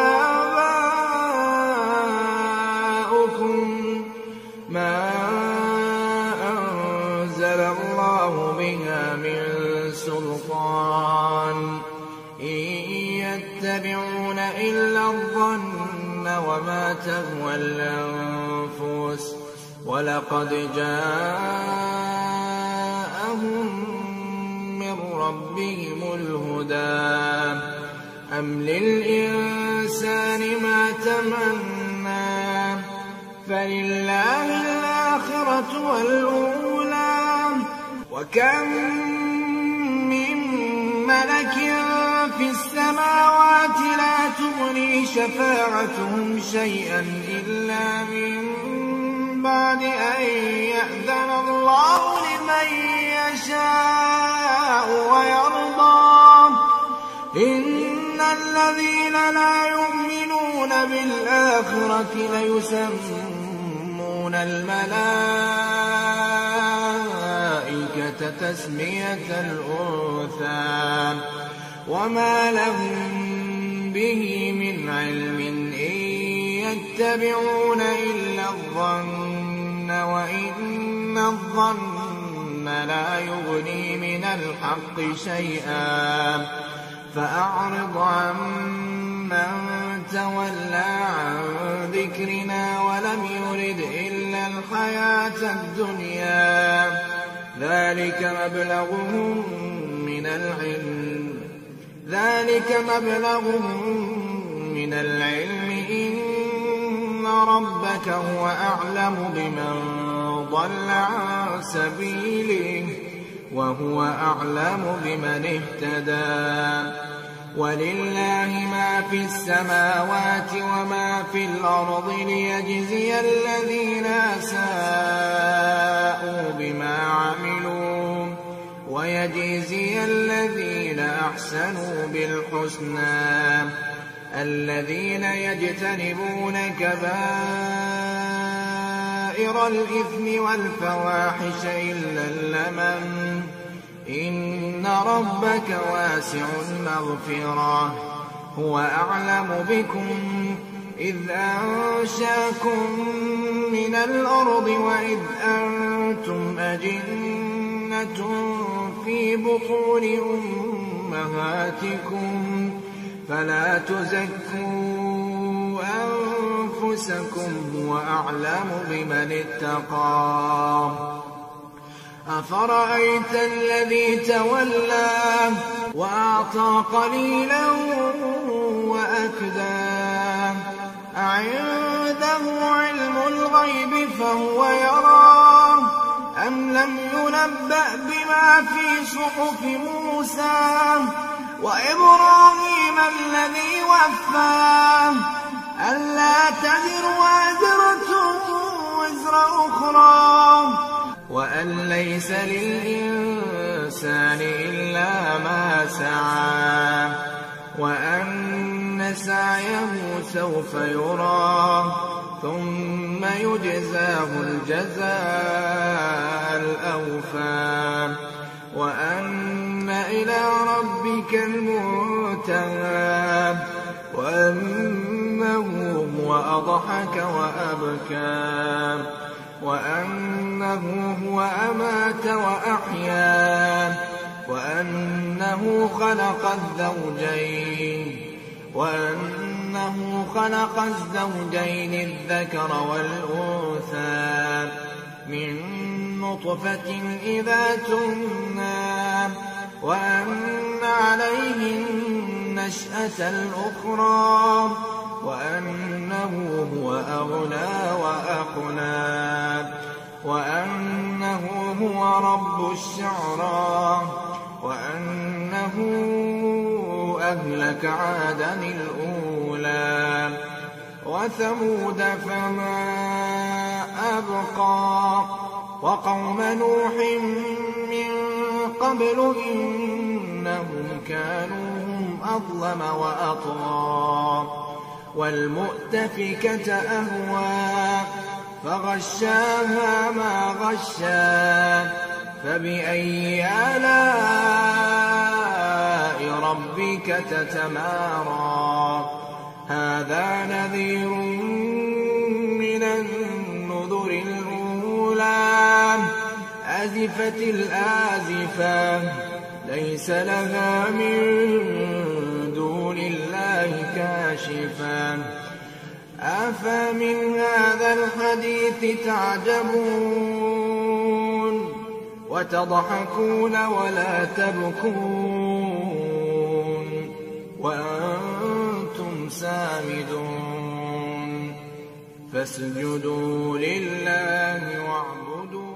وآباؤكم ما أنزل الله بها من سلطان إن يتبعون إلا الظن وما تهوى الأنفس ولقد جاءهم من ربهم الهدى. أم للإنسان ما تمنى فلله الآخرة والأولى. وكم من ملك في السماوات لا تغني شفاعتهم شيئا إلا من بعد أن يأذن الله لمن يشاء ويرضى. إن الذين لا يؤمنون بالآخرة ليسمون الملائكة تسمية الأنثى وما لهم به من علم إن يتبعون إلا الظن وإن الظن لا يغني من الحق شيئا. فأعرض عمن تولى عن ذكرنا ولم يرد إلا الحياة الدنيا ذلك مبلغهم من العلم إن ربك هو أعلم بمن ضل عن سبيله وهو أعلم بمن اهتدى. ولله ما في السماوات وما في الأرض ليجزي الذين أساءوا بما عملوا ويجزي الذين أحسنوا بالحسنى. الذين يجتنبون كبائر الإثم والفواحش إلا اللمم إن ربك واسع المغفرة هو أعلم بكم إذ أنشاكم من الأرض وإذ أنتم أجنة في بطون أمهاتكم فلا تزكوا أنفسكم هو أعلم بمن اتقى. أفرأيت الذي تولى وأعطى قليلا وأكدى أعنده علم الغيب فهو يرى أم لم ينبأ بما في صحف موسى وإبراهيم الذي وفى ألا تزر وازرة وزر أخرى وأن ليس للإنسان إلا ما سعى وأن سعيه سوف يرى ثم يجزاه الجزاء الأوفى وأن إلى ربك المنتهى وأنه هو أضحك وأبكى وأنه هو أمات وأحيا وأنه خلق الزوجين الذكر والأنثى من نطفة إذا تمنى وأن عليه النشأة الأخرى وأنه هو أغنى وأقنى وأنه هو رب الشعرى وأنه أهلك عادا الأولى وثمود فما أبقى وقوم نوح من قبل إنهم كانوا هم أظلم وأطغى والمؤتفكة أهوى فغشاها ما غشى فبأي آلاء ربك تتمارى هذا نذير من النذر الأولى أزفت الآزفة ليس لها من دون الله كاشفة أفمن هذا الحديث تعجبون وتضحكون ولا تبكون وأنتم سامدون فاسجدوا لله واعبدوا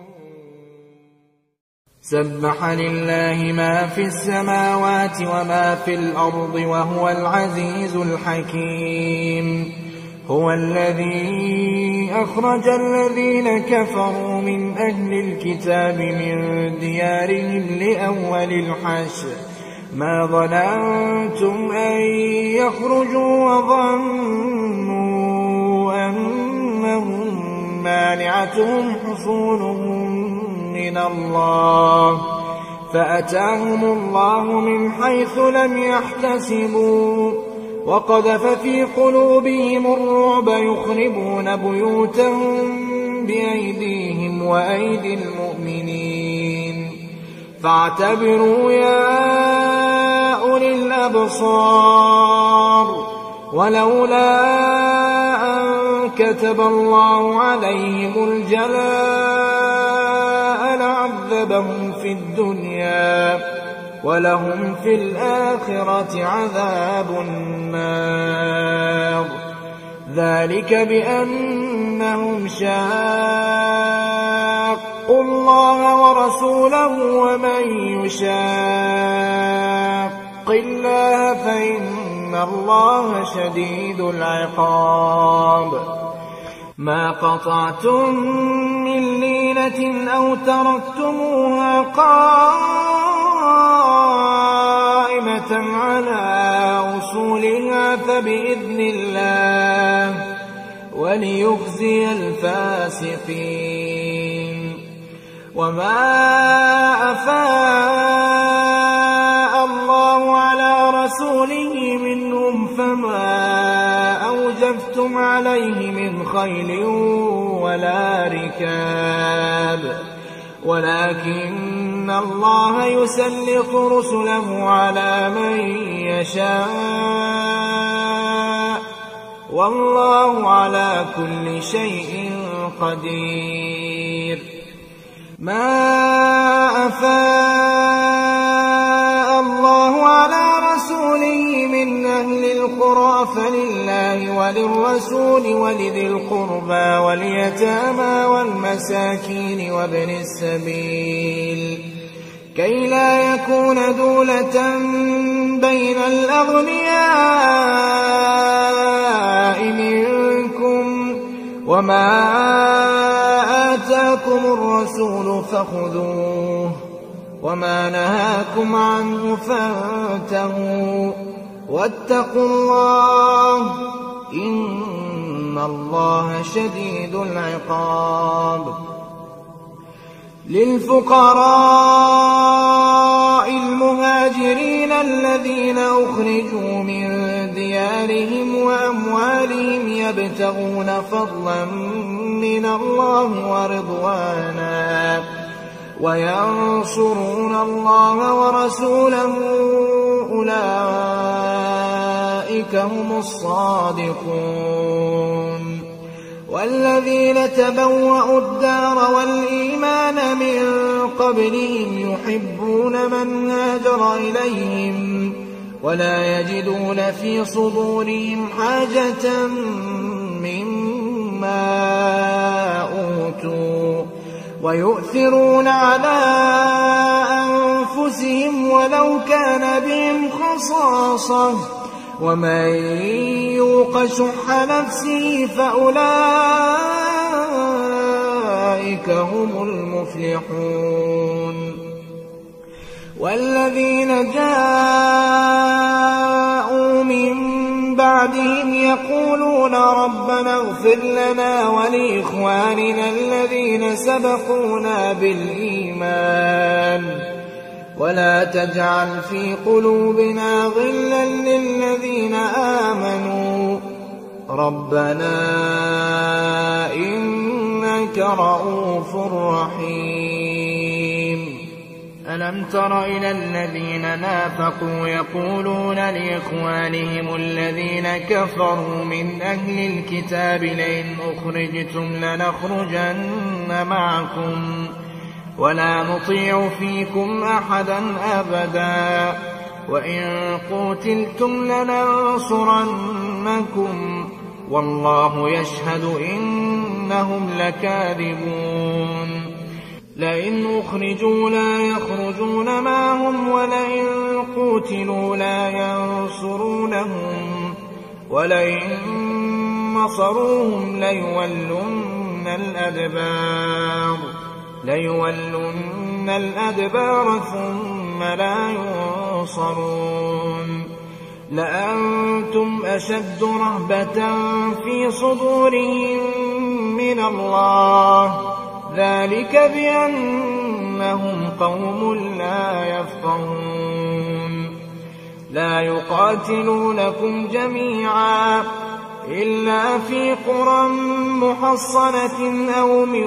سبح لله ما في السماوات وما في الأرض وهو العزيز الحكيم هو الذي أخرج الذين كفروا من أهل الكتاب من ديارهم لأول الحشر ما ظننتم أن يخرجوا وظنوا أنهم مانعتهم حصونهم من الله فأتاهم الله من حيث لم يحتسبوا وقذف في قلوبهم الرعب يخربون بيوتهم بأيديهم وأيدي المؤمنين فاعتبروا يا أولي الأبصار ولولا أن كتب الله عليهم الجلاء لعذبهم في الدنيا ولهم في الآخرة عذاب النار ذلك بأنهم شاقوا الله ورسوله ومن يشاق الله فإن الله شديد العقاب ما قطعتم من لينة أو تركتموها قائمة على أصولها فبإذن الله وليخزي الفاسقين وما أفاء الله على رسوله منهم فما أوجفتم عليه من خيل ولا ركاب ولكن الله يسلط رسله على من يشاء والله على كل شيء قدير ما أفاء الله على رسوله من أهل القرى فلله وللرسول ولذي القربى واليتامى والمساكين وابن السبيل كي لا يكون دولة بين الأغنياء منكم وما آتاكم الرسول فخذوه وما نهاكم عنه فانتهوا واتقوا الله إن الله شديد العقاب. للفقراء المهاجرين الذين أخرجوا من ديارهم وأموالهم يبتغون فضلا من الله ورضوانا وينصرون الله ورسوله أولئك هم الصادقون. والذين تبوأوا الدار والإيمان من قبلهم يحبون من هاجر إليهم ولا يجدون في صدورهم حاجة مما أوتوا ويؤثرون على أنفسهم ولو كان بهم خصاصة ومن يوق شح نفسه فأولئك هم المفلحون. والذين جاءوا من بعدهم يقولون ربنا اغفر لنا ولإخواننا الذين سبقونا بالإيمان ولا تجعل في قلوبنا غلا للذين آمنوا ربنا إنك رؤوف رحيم. ألم تر إلى الذين نافقوا يقولون لإخوانهم الذين كفروا من أهل الكتاب لئن أخرجتم لنخرجن معكم ولا نطيع فيكم أحدا أبدا وإن قتلتم لننصرنكم والله يشهد إنهم لكاذبون. لئن أخرجوا لا يخرجون معهم ولئن قتلوا لا ينصرونهم ولئن نصروهم ليولن الأدبار ثم لا ينصرون. لأنتم أشد رهبة في صدورهم من الله ذلك بأنهم قوم لا يفقهون. لا يقاتلونكم جميعا إلا في قرى محصنة أو من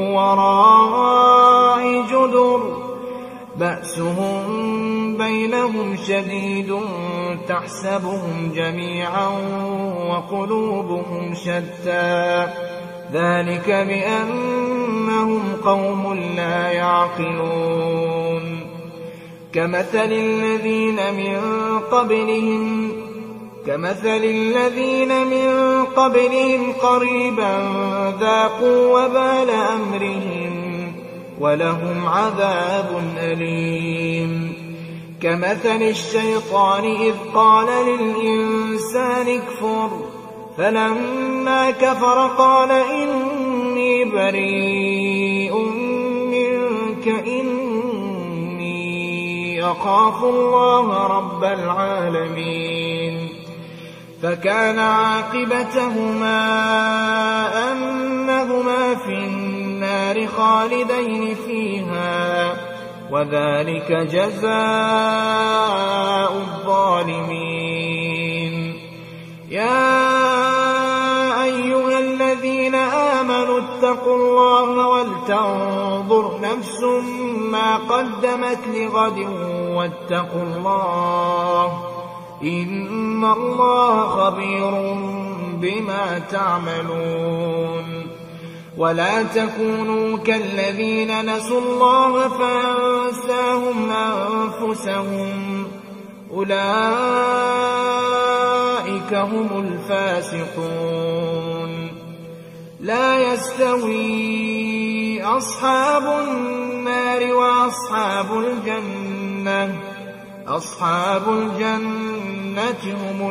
وراء جدر بأسهم بينهم شديد تحسبهم جميعا وقلوبهم شتى ذلك بأنهم قوم لا يعقلون. كمثل الذين من قبلهم قريبا ذاقوا وبال أمرهم ولهم عذاب أليم. كمثل الشيطان إذ قال للإنسان اكفر فلما كفر قال إني بريء منك إني أخاف الله رب العالمين. فكان عاقبتهما أنهما في النار خالدين فيها وذلك جزاء الظالمين. يا أيها الذين آمنوا اتقوا الله ولتنظر نفس ما قدمت لغد واتقوا الله إن الله خبير بما تعملون. ولا تكونوا كالذين نسوا الله فأنساهم أنفسهم أولئك هم الفاسقون. لا يستوي أصحاب النار وأصحاب الجنة، أصحاب الجنة هم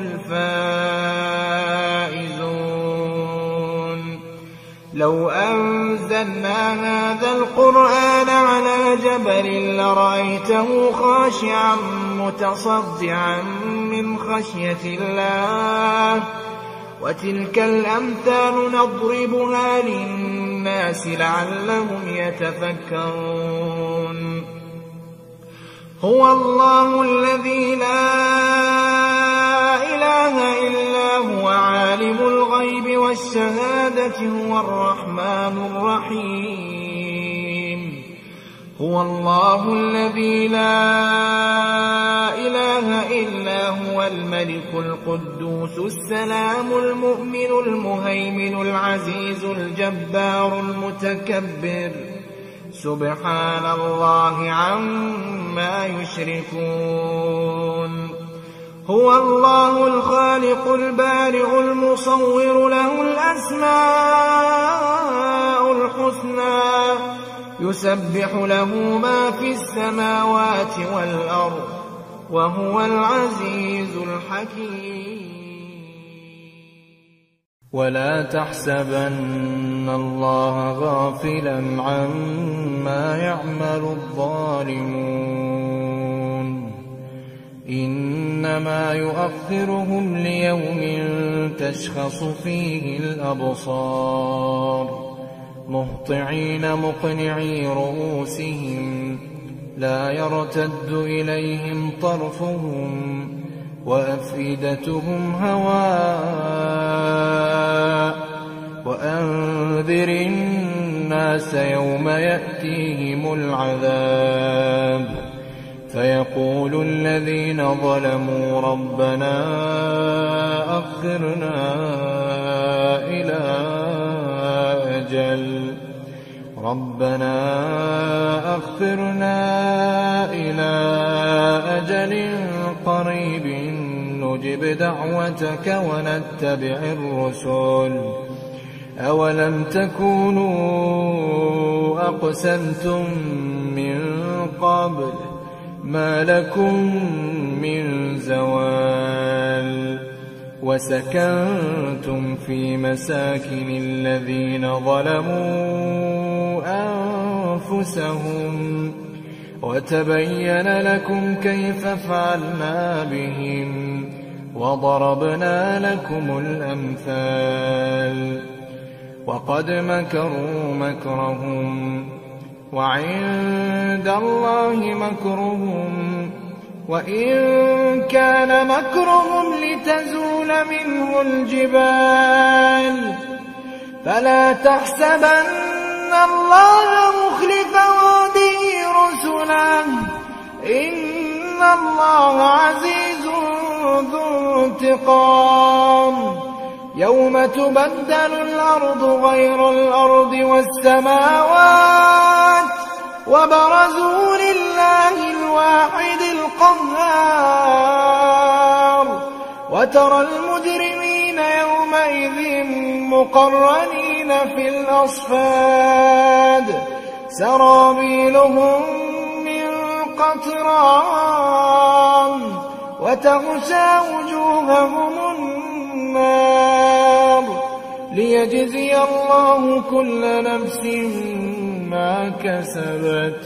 الفائزون. لو أنزلنا هذا القرآن على جبل لرأيته خاشعا متصدعا من خشية الله. وتلك الأمثال نضربها للناس لعلهم يتفكرون. هو الله الذي لا إله إلا هو عالم الغيب والشهادة هو الرحمن الرحيم. هو الله الذي لا إله إلا هو الملك القدوس السلام المؤمن المهيمن العزيز الجبار المتكبر. سبحان الله عما يشركون. هو الله الخالق البارئ المصور له الأسماء الحسنى يسبح له ما في السماوات والأرض وهو العزيز الحكيم. ولا تحسبن الله غافلا عما يعمل الظالمون، إنما يؤخرهم ليوم تشخص فيه الأبصار مهطعين مقنعي رؤوسهم لا يرتد إليهم طرفهم وأفئدتهم هواء. وأنذر الناس يوم يأتيهم العذاب فيقول الذين ظلموا ربنا أخرنا إلى أجل قريب نجب دعوتك ونتبع الرسل أولم تكونوا أقسمتم من قبل ما لكم من زوال وسكنتم في مساكن الذين ظلموا أنفسهم وتبين لكم كيف فعلنا بهم وضربنا لكم الأمثال. وقد مكروا مكرهم وعند الله مكرهم وإن كان مكرهم لتزول منه الجبال. فلا تحسبن الله مخلف وعده رسله إن الله عزيز ذو انتقام. يوم تبدل الأرض غير الأرض والسماوات وبرزوا لله الواحد القهار. وترى المجرمين يومئذ مقرنين في الأصفاد سرابيلهم من قطران وتغشى وجوههم النار ليجزي الله كل نفس ما كسبت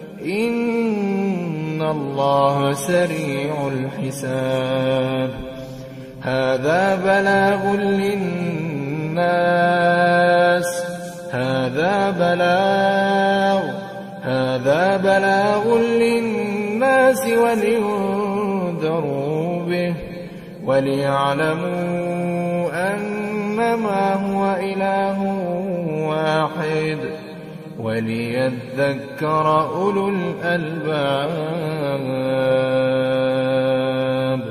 إن الله سريع الحساب. هذا بلاغ للناس ولينذروا به وليعلموا أنما هو إله واحد وليذكر أولو الألباب.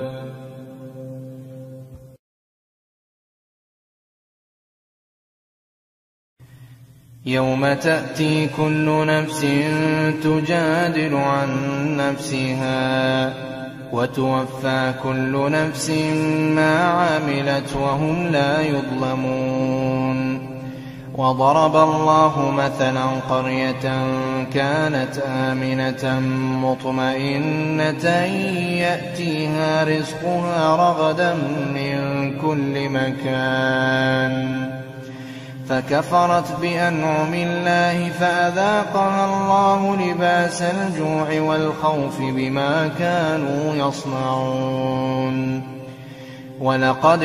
يوم تأتي كل نفس تجادل عن نفسها وتوفى كل نفس ما عملت وهم لا يظلمون. وضرب الله مثلا قرية كانت آمنة مطمئنة يأتيها رزقها رغدا من كل مكان فكفرت بأنعم الله فأذاقها الله لباس الجوع والخوف بما كانوا يصنعون. ولقد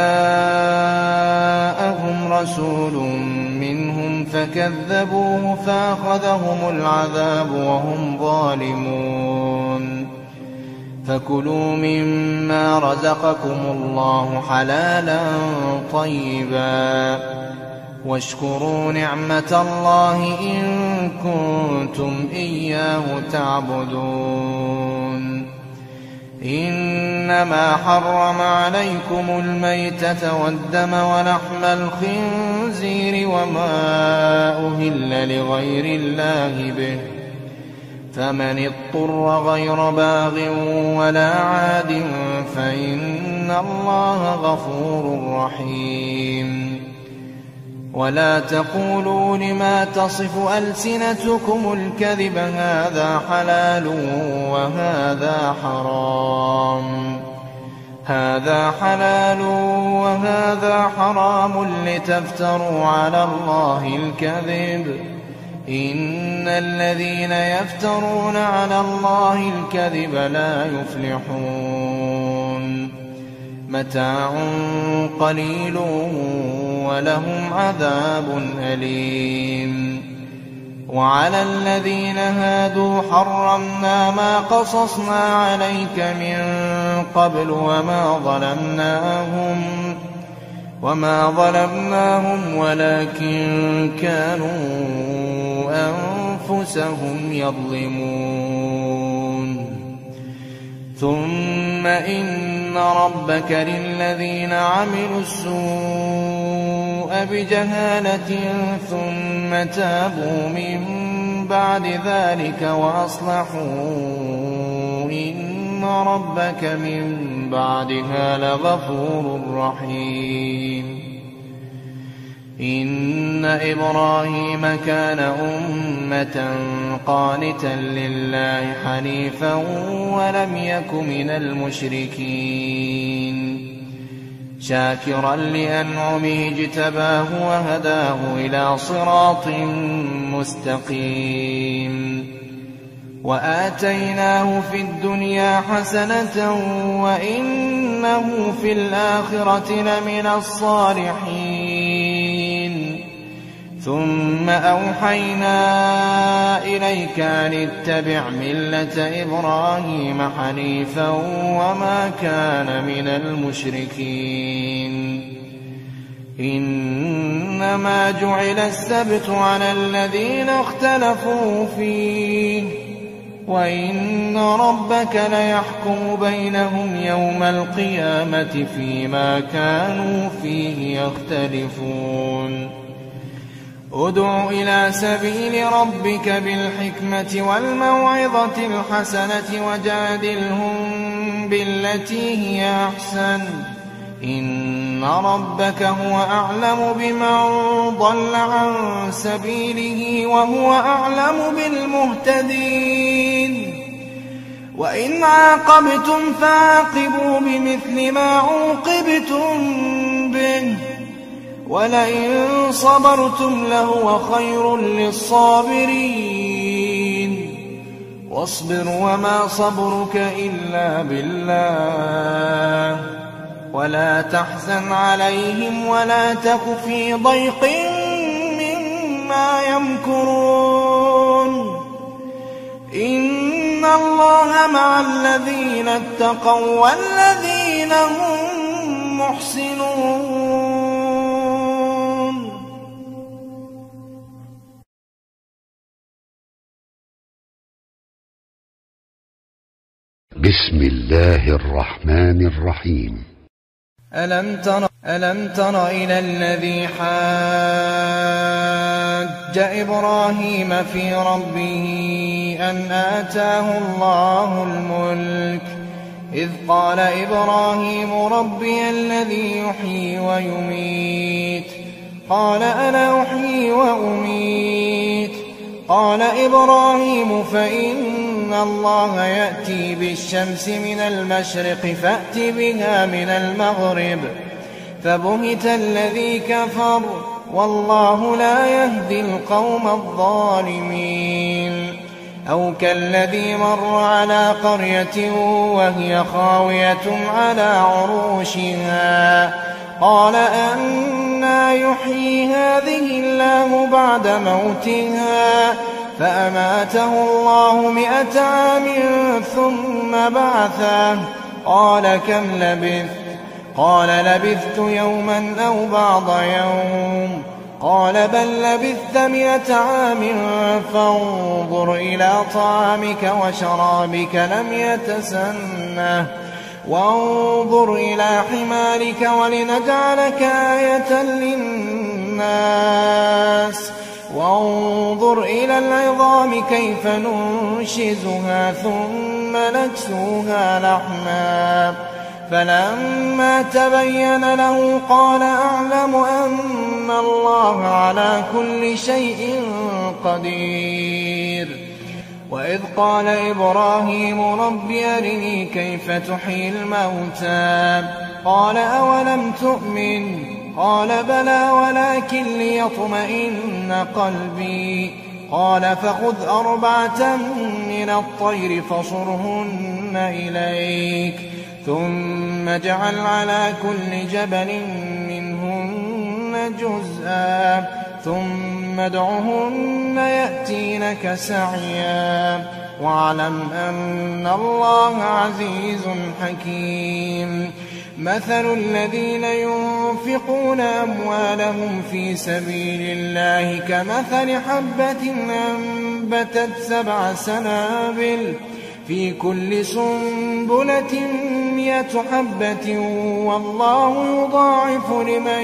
جاءهم رسول منهم فكذبوه فأخذهم العذاب وهم ظالمون. فكلوا مما رزقكم الله حلالا طيبا واشكروا نعمة الله إن كنتم إياه تعبدون. إنما حرم عليكم الميتة والدم ولحم الخنزير وما أهل لغير الله به فمن اضطر غير باغ ولا عاد فإن الله غفور رحيم. ولا تقولوا لما تصف ألسنتكم الكذب هذا حلال وهذا حرام وهذا حرام لتفتروا على الله الكذب إن الذين يفترون على الله الكذب لا يفلحون. متاع قليل ولهم عذاب أليم. وعلى الذين هادوا حرمنا ما قصصنا عليك من قبل وما ظلمناهم ولكن كانوا أنفسهم يظلمون. ثم إن ربك للذين عملوا السوء بجهالة ثم تابوا من بعد ذلك وأصلحوا إن ربك من بعدها لغفور رحيم. إن إبراهيم كان أمة قانتا لله حنيفا ولم يك من المشركين شاكرا لأنعمه اجتباه وهداه إلى صراط مستقيم. وآتيناه في الدنيا حسنة وإنه في الآخرة لمن الصالحين. ثم أوحينا إليك أن اتبع ملة إبراهيم حنيفا وما كان من المشركين. إنما جعل السبت على الذين اختلفوا فيه وإن ربك ليحكم بينهم يوم القيامة فيما كانوا فيه يختلفون. ادع إلى سبيل ربك بالحكمة والموعظة الحسنة وجادلهم بالتي هي أحسن إن ربك هو أعلم بمن ضل عن سبيله وهو أعلم بالمهتدين. وإن عاقبتم فعاقبوا بمثل ما عوقبتم به ولئن صبرتم لهو خير للصابرين. واصبر وما صبرك إلا بالله ولا تحزن عليهم ولا تك في ضيق مما يمكرون. إن الله مع الذين اتقوا والذين هم محسنون. بسم الله الرحمن الرحيم. ألم تر إلى الذي حاج إبراهيم في ربه أن آتاه الله الملك إذ قال إبراهيم ربي الذي يحيي ويميت قال أنا أحيي وأميت قال إبراهيم فإن الله يأتي بالشمس من المشرق فأت بها من المغرب فبهت الذي كفر والله لا يهدي القوم الظالمين أو كالذي مر على قرية وهي خاوية على عروشها قال أنى يحيي هذه الله بعد موتها فأماته الله 100 عام ثم بعثه قال كم لبثت قال لبثت يوما أو بعض يوم قال بل لبثت 100 عام فانظر إلى طعامك وشرابك لم يتسنه وانظر إلى حمارك ولنجعلك آية للناس وانظر إلى العظام كيف ننشزها ثم نكسوها لحما فلما تبين له قال أعلم أن الله على كل شيء قدير وإذ قال إبراهيم رب أرني كيف تحيي الموتى قال أولم تؤمن قال بلى ولكن ليطمئن قلبي قال فخذ 4 من الطير فصرهن إليك ثم اجعل على كل جبل منهن جزءا ثم ادعهن يأتينك سعيا واعلم أن الله عزيز حكيم مثل الذين ينفقون أموالهم في سبيل الله كمثل حبة أنبتت 7 سنابل في كل سنبلة 100 حبة والله يضاعف لمن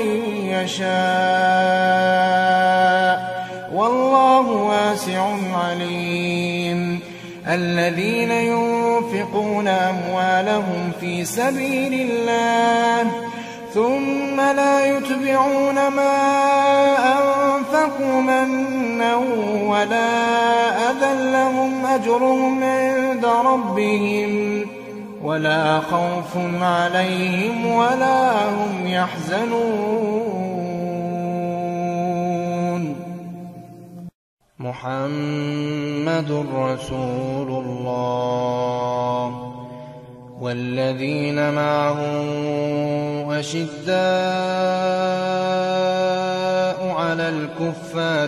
يشاء والله واسع عليم الذين ينفقون أموالهم في سبيل الله ثم لا يتبعون ما أنفقوا منا ولا أذى لهم أجرهم عند ربهم ولا خوف عليهم ولا هم يحزنون محمد رسول الله والذين معه أشداء على الكفار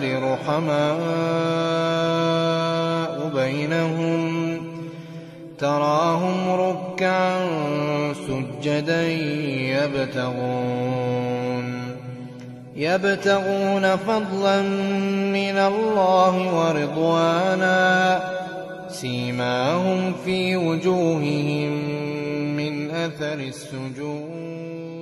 رحماء بينهم تراهم ركعا سجدا يبتغون فضلا من الله ورضوانا سيماهم في وجوههم من أثر السجود